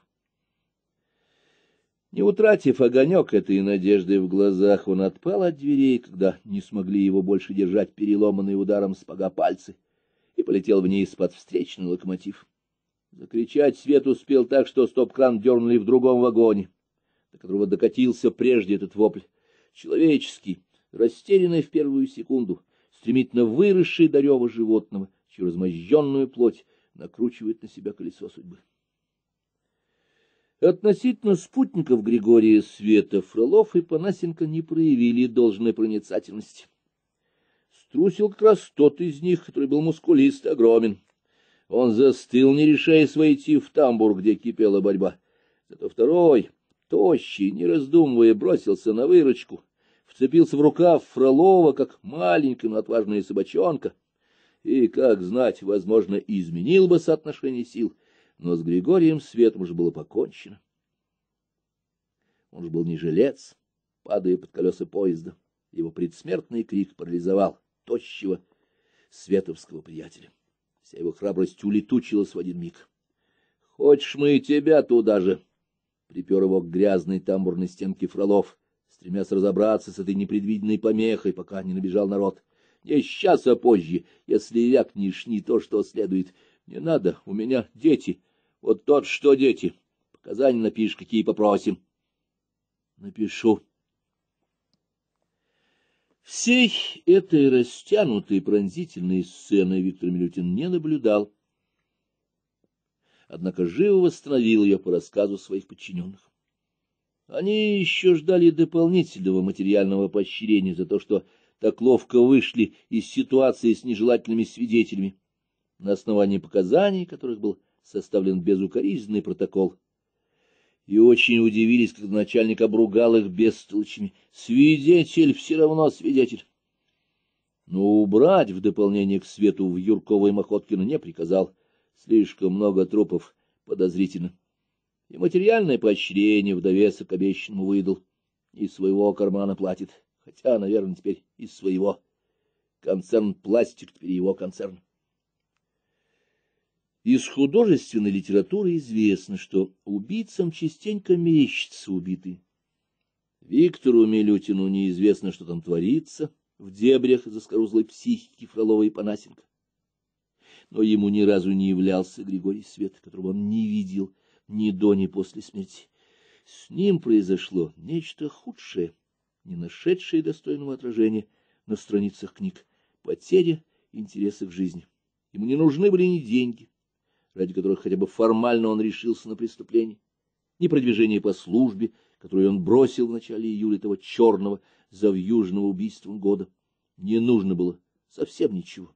Не утратив огонек этой надежды в глазах, он отпал от дверей, когда не смогли его больше держать переломанные ударом сапога пальцы, и полетел вниз под встречный локомотив. Закричать Свет успел так, что стоп-кран дернули в другом вагоне, до которого докатился прежде этот вопль. Человеческий, растерянный в первую секунду, стремительно выросший до рева животного, чью размозженную плоть накручивает на себя колесо судьбы. Относительно спутников Григория Света Фролов и Панасенко не проявили должной проницательности. Струсил как раз тот из них, который был мускулист и огромен. Он застыл, не решаясь войти в тамбур, где кипела борьба. Зато второй, тощий, не раздумывая, бросился на выручку, вцепился в рукав Фролова, как маленькая, но отважная собачонка, и, как знать, возможно, изменил бы соотношение сил, но с Григорием Светом уже было покончено. Он же был не жилец, падая под колеса поезда. Его предсмертный крик парализовал тощего световского приятеля. Вся его храбрость улетучилась в один миг. — Хочешь, мы и тебя туда же? — припер его к грязной тамбурной стенке Фролов, стремясь разобраться с этой непредвиденной помехой, пока не набежал народ. — Не сейчас, а позже, если вякнешь не то, что следует. Не надо, у меня дети. Вот тот, что дети. Показания напишешь, какие попросим. — Напишу. Всей этой растянутой пронзительной сцены Виктор Милютин не наблюдал, однако живо восстановил ее по рассказу своих подчиненных. Они еще ждали дополнительного материального поощрения за то, что так ловко вышли из ситуации с нежелательными свидетелями, на основании показаний которых был составлен безукоризненный протокол. И очень удивились, когда начальник обругал их бестолочами. Свидетель все равно свидетель. Но убрать в дополнение к Свету в Юркова и Мохоткина не приказал. Слишком много трупов, подозрительно. И материальное поощрение в довесок обещанному выдал. Из своего кармана платит. Хотя, наверное, теперь из своего. Концерн «Пластик» теперь его концерн. Из художественной литературы известно, что убийцам частенько мерещатся убитые. Виктору Милютину неизвестно, что там творится в дебрях заскорузлой психики Фролова и Панасенко. Но ему ни разу не являлся Григорий Свет, которого он не видел ни до, ни после смерти. С ним произошло нечто худшее, не нашедшее достойного отражения на страницах книг, потеря интереса к жизни. Ему не нужны были ни деньги, ради которых хотя бы формально он решился на преступление, ни продвижение по службе, которую он бросил в начале июля того черного завьюжного убийством года. Не нужно было совсем ничего.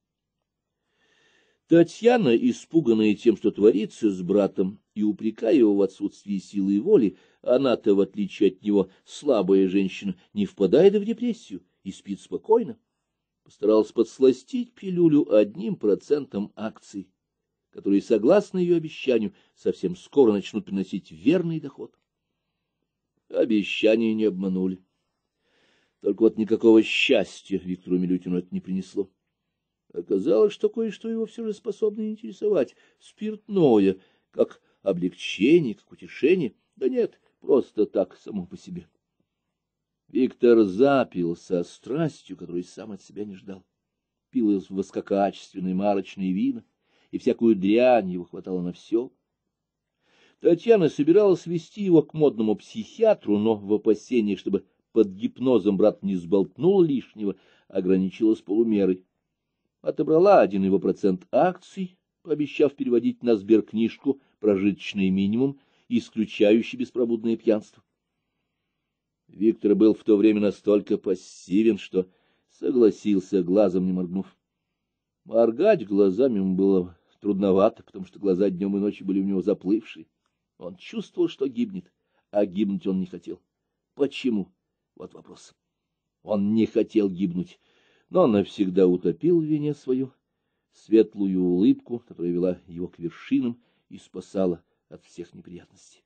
Татьяна, испуганная тем, что творится с братом, и упрекая его в отсутствии силы и воли, она-то, в отличие от него, слабая женщина, не впадает в депрессию и спит спокойно, постаралась подсластить пилюлю 1% акций, которые, согласно ее обещанию, совсем скоро начнут приносить верный доход. Обещания не обманули. Только вот никакого счастья Виктору Милютину это не принесло. Оказалось, что кое-что его все же способно интересовать. Спиртное, как облегчение, как утешение. Да нет, просто так, само по себе. Виктор запил со страстью, которую сам от себя не ждал. Пил из высококачественные марочные вина, и всякую дрянь его хватало на все. Татьяна собиралась вести его к модному психиатру, но в опасениях, чтобы под гипнозом брат не сболтнул лишнего, ограничилась полумерой. Отобрала 1 его процент акций, пообещав переводить на сберкнижку прожиточный минимум, исключающий беспробудное пьянство. Виктор был в то время настолько пассивен, что согласился, глазом не моргнув. Моргать глазами ему было трудновато, потому что глаза днем и ночью были у него заплывшие. Он чувствовал, что гибнет, а гибнуть он не хотел. Почему? Вот вопрос. Он не хотел гибнуть, но навсегда утопил в вине свою светлую улыбку, которая вела его к вершинам и спасала от всех неприятностей.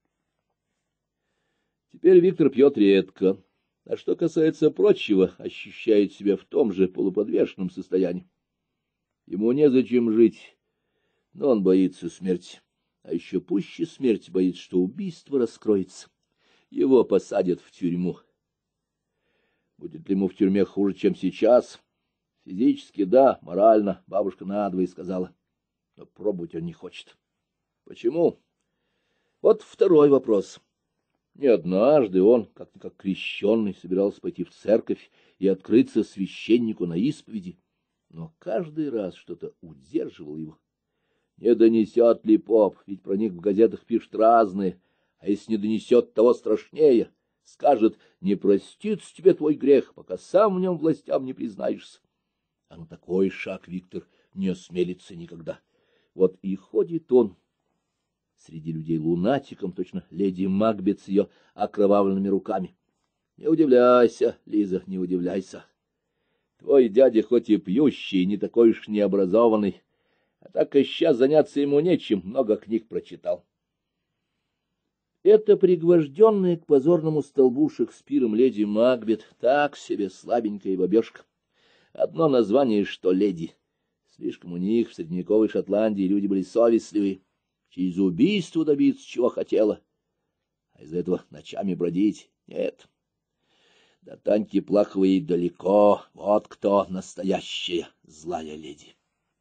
Теперь Виктор пьет редко, а что касается прочего, ощущает себя в том же полуподвешенном состоянии. Ему незачем жить, но он боится смерти, а еще пуще смерти боится, что убийство раскроется. Его посадят в тюрьму. Будет ли ему в тюрьме хуже, чем сейчас? Физически да, морально, бабушка надвое сказала. Но пробовать он не хочет. Почему? Вот второй вопрос. Не однажды он, как крещенный, собирался пойти в церковь и открыться священнику на исповеди, но каждый раз что-то удерживало его. Не донесет ли поп, ведь про них в газетах пишут разные, а если не донесет, того страшнее. Скажет: не простится тебе твой грех, пока сам в нем властям не признаешься. А на такой шаг Виктор не осмелится никогда. Вот и ходит он среди людей лунатиком, точно леди Макбет с ее окровавленными руками. Не удивляйся, Лиза, не удивляйся. Твой дядя хоть и пьющий, не такой уж необразованный, а так и сейчас заняться ему нечем, много книг прочитал. Это пригвожденная к позорному столбу Шекспиром леди Макбет, так себе слабенькая бабешка. Одно название, что леди. Слишком у них в средневековой Шотландии люди были совестливые. Через убийство добиться, чего хотела, а из-за этого ночами бродить нет. До Таньки Плаховой далеко, вот кто настоящая злая леди.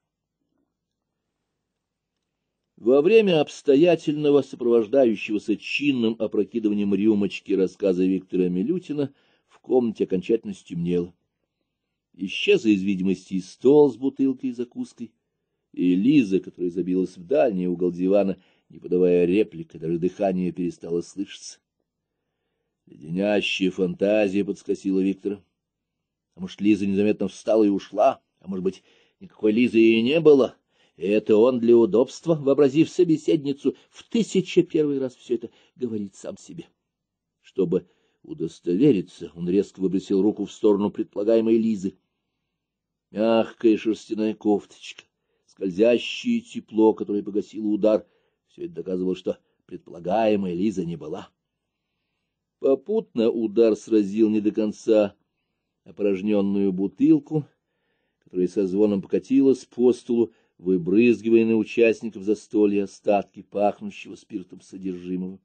Во время обстоятельного, сопровождающегося чинным опрокидыванием рюмочки рассказа Виктора Милютина в комнате окончательно стемнело. Исчез из видимости стол с бутылкой и закуской, и Лиза, которая забилась в дальний угол дивана, не подавая реплик, даже дыхание перестало слышаться. Леденящая фантазия подскосила Виктора. А может, Лиза незаметно встала и ушла, а может быть, никакой Лизы и не было. И это он для удобства, вообразив собеседницу, в 1001 раз все это говорит сам себе. Чтобы удостовериться, он резко выбросил руку в сторону предполагаемой Лизы. Мягкая шерстяная кофточка, скользящее тепло, которое погасило удар, все это доказывало, что предполагаемая Лиза не была. Попутно удар сразил не до конца опорожненную бутылку, которая со звоном покатилась по столу, выбрызгивая на участников застолья остатки пахнущего спиртом содержимого.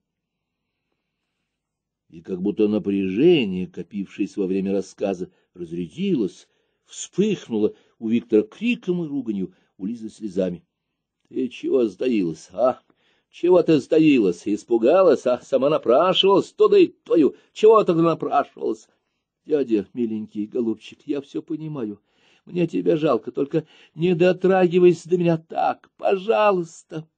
И как будто напряжение, копившееся во время рассказа, разрядилось, вспыхнуло у Виктора криком и руганью, у Лизы слезами. — Ты чего сдаилась, а? Чего ты сдаилась? Испугалась, а сама напрашивалась? Туда и твою. Чего тогда напрашивалась? — Дядя, миленький, голубчик, я все понимаю. Мне тебя жалко, только не дотрагивайся до меня так, пожалуйста.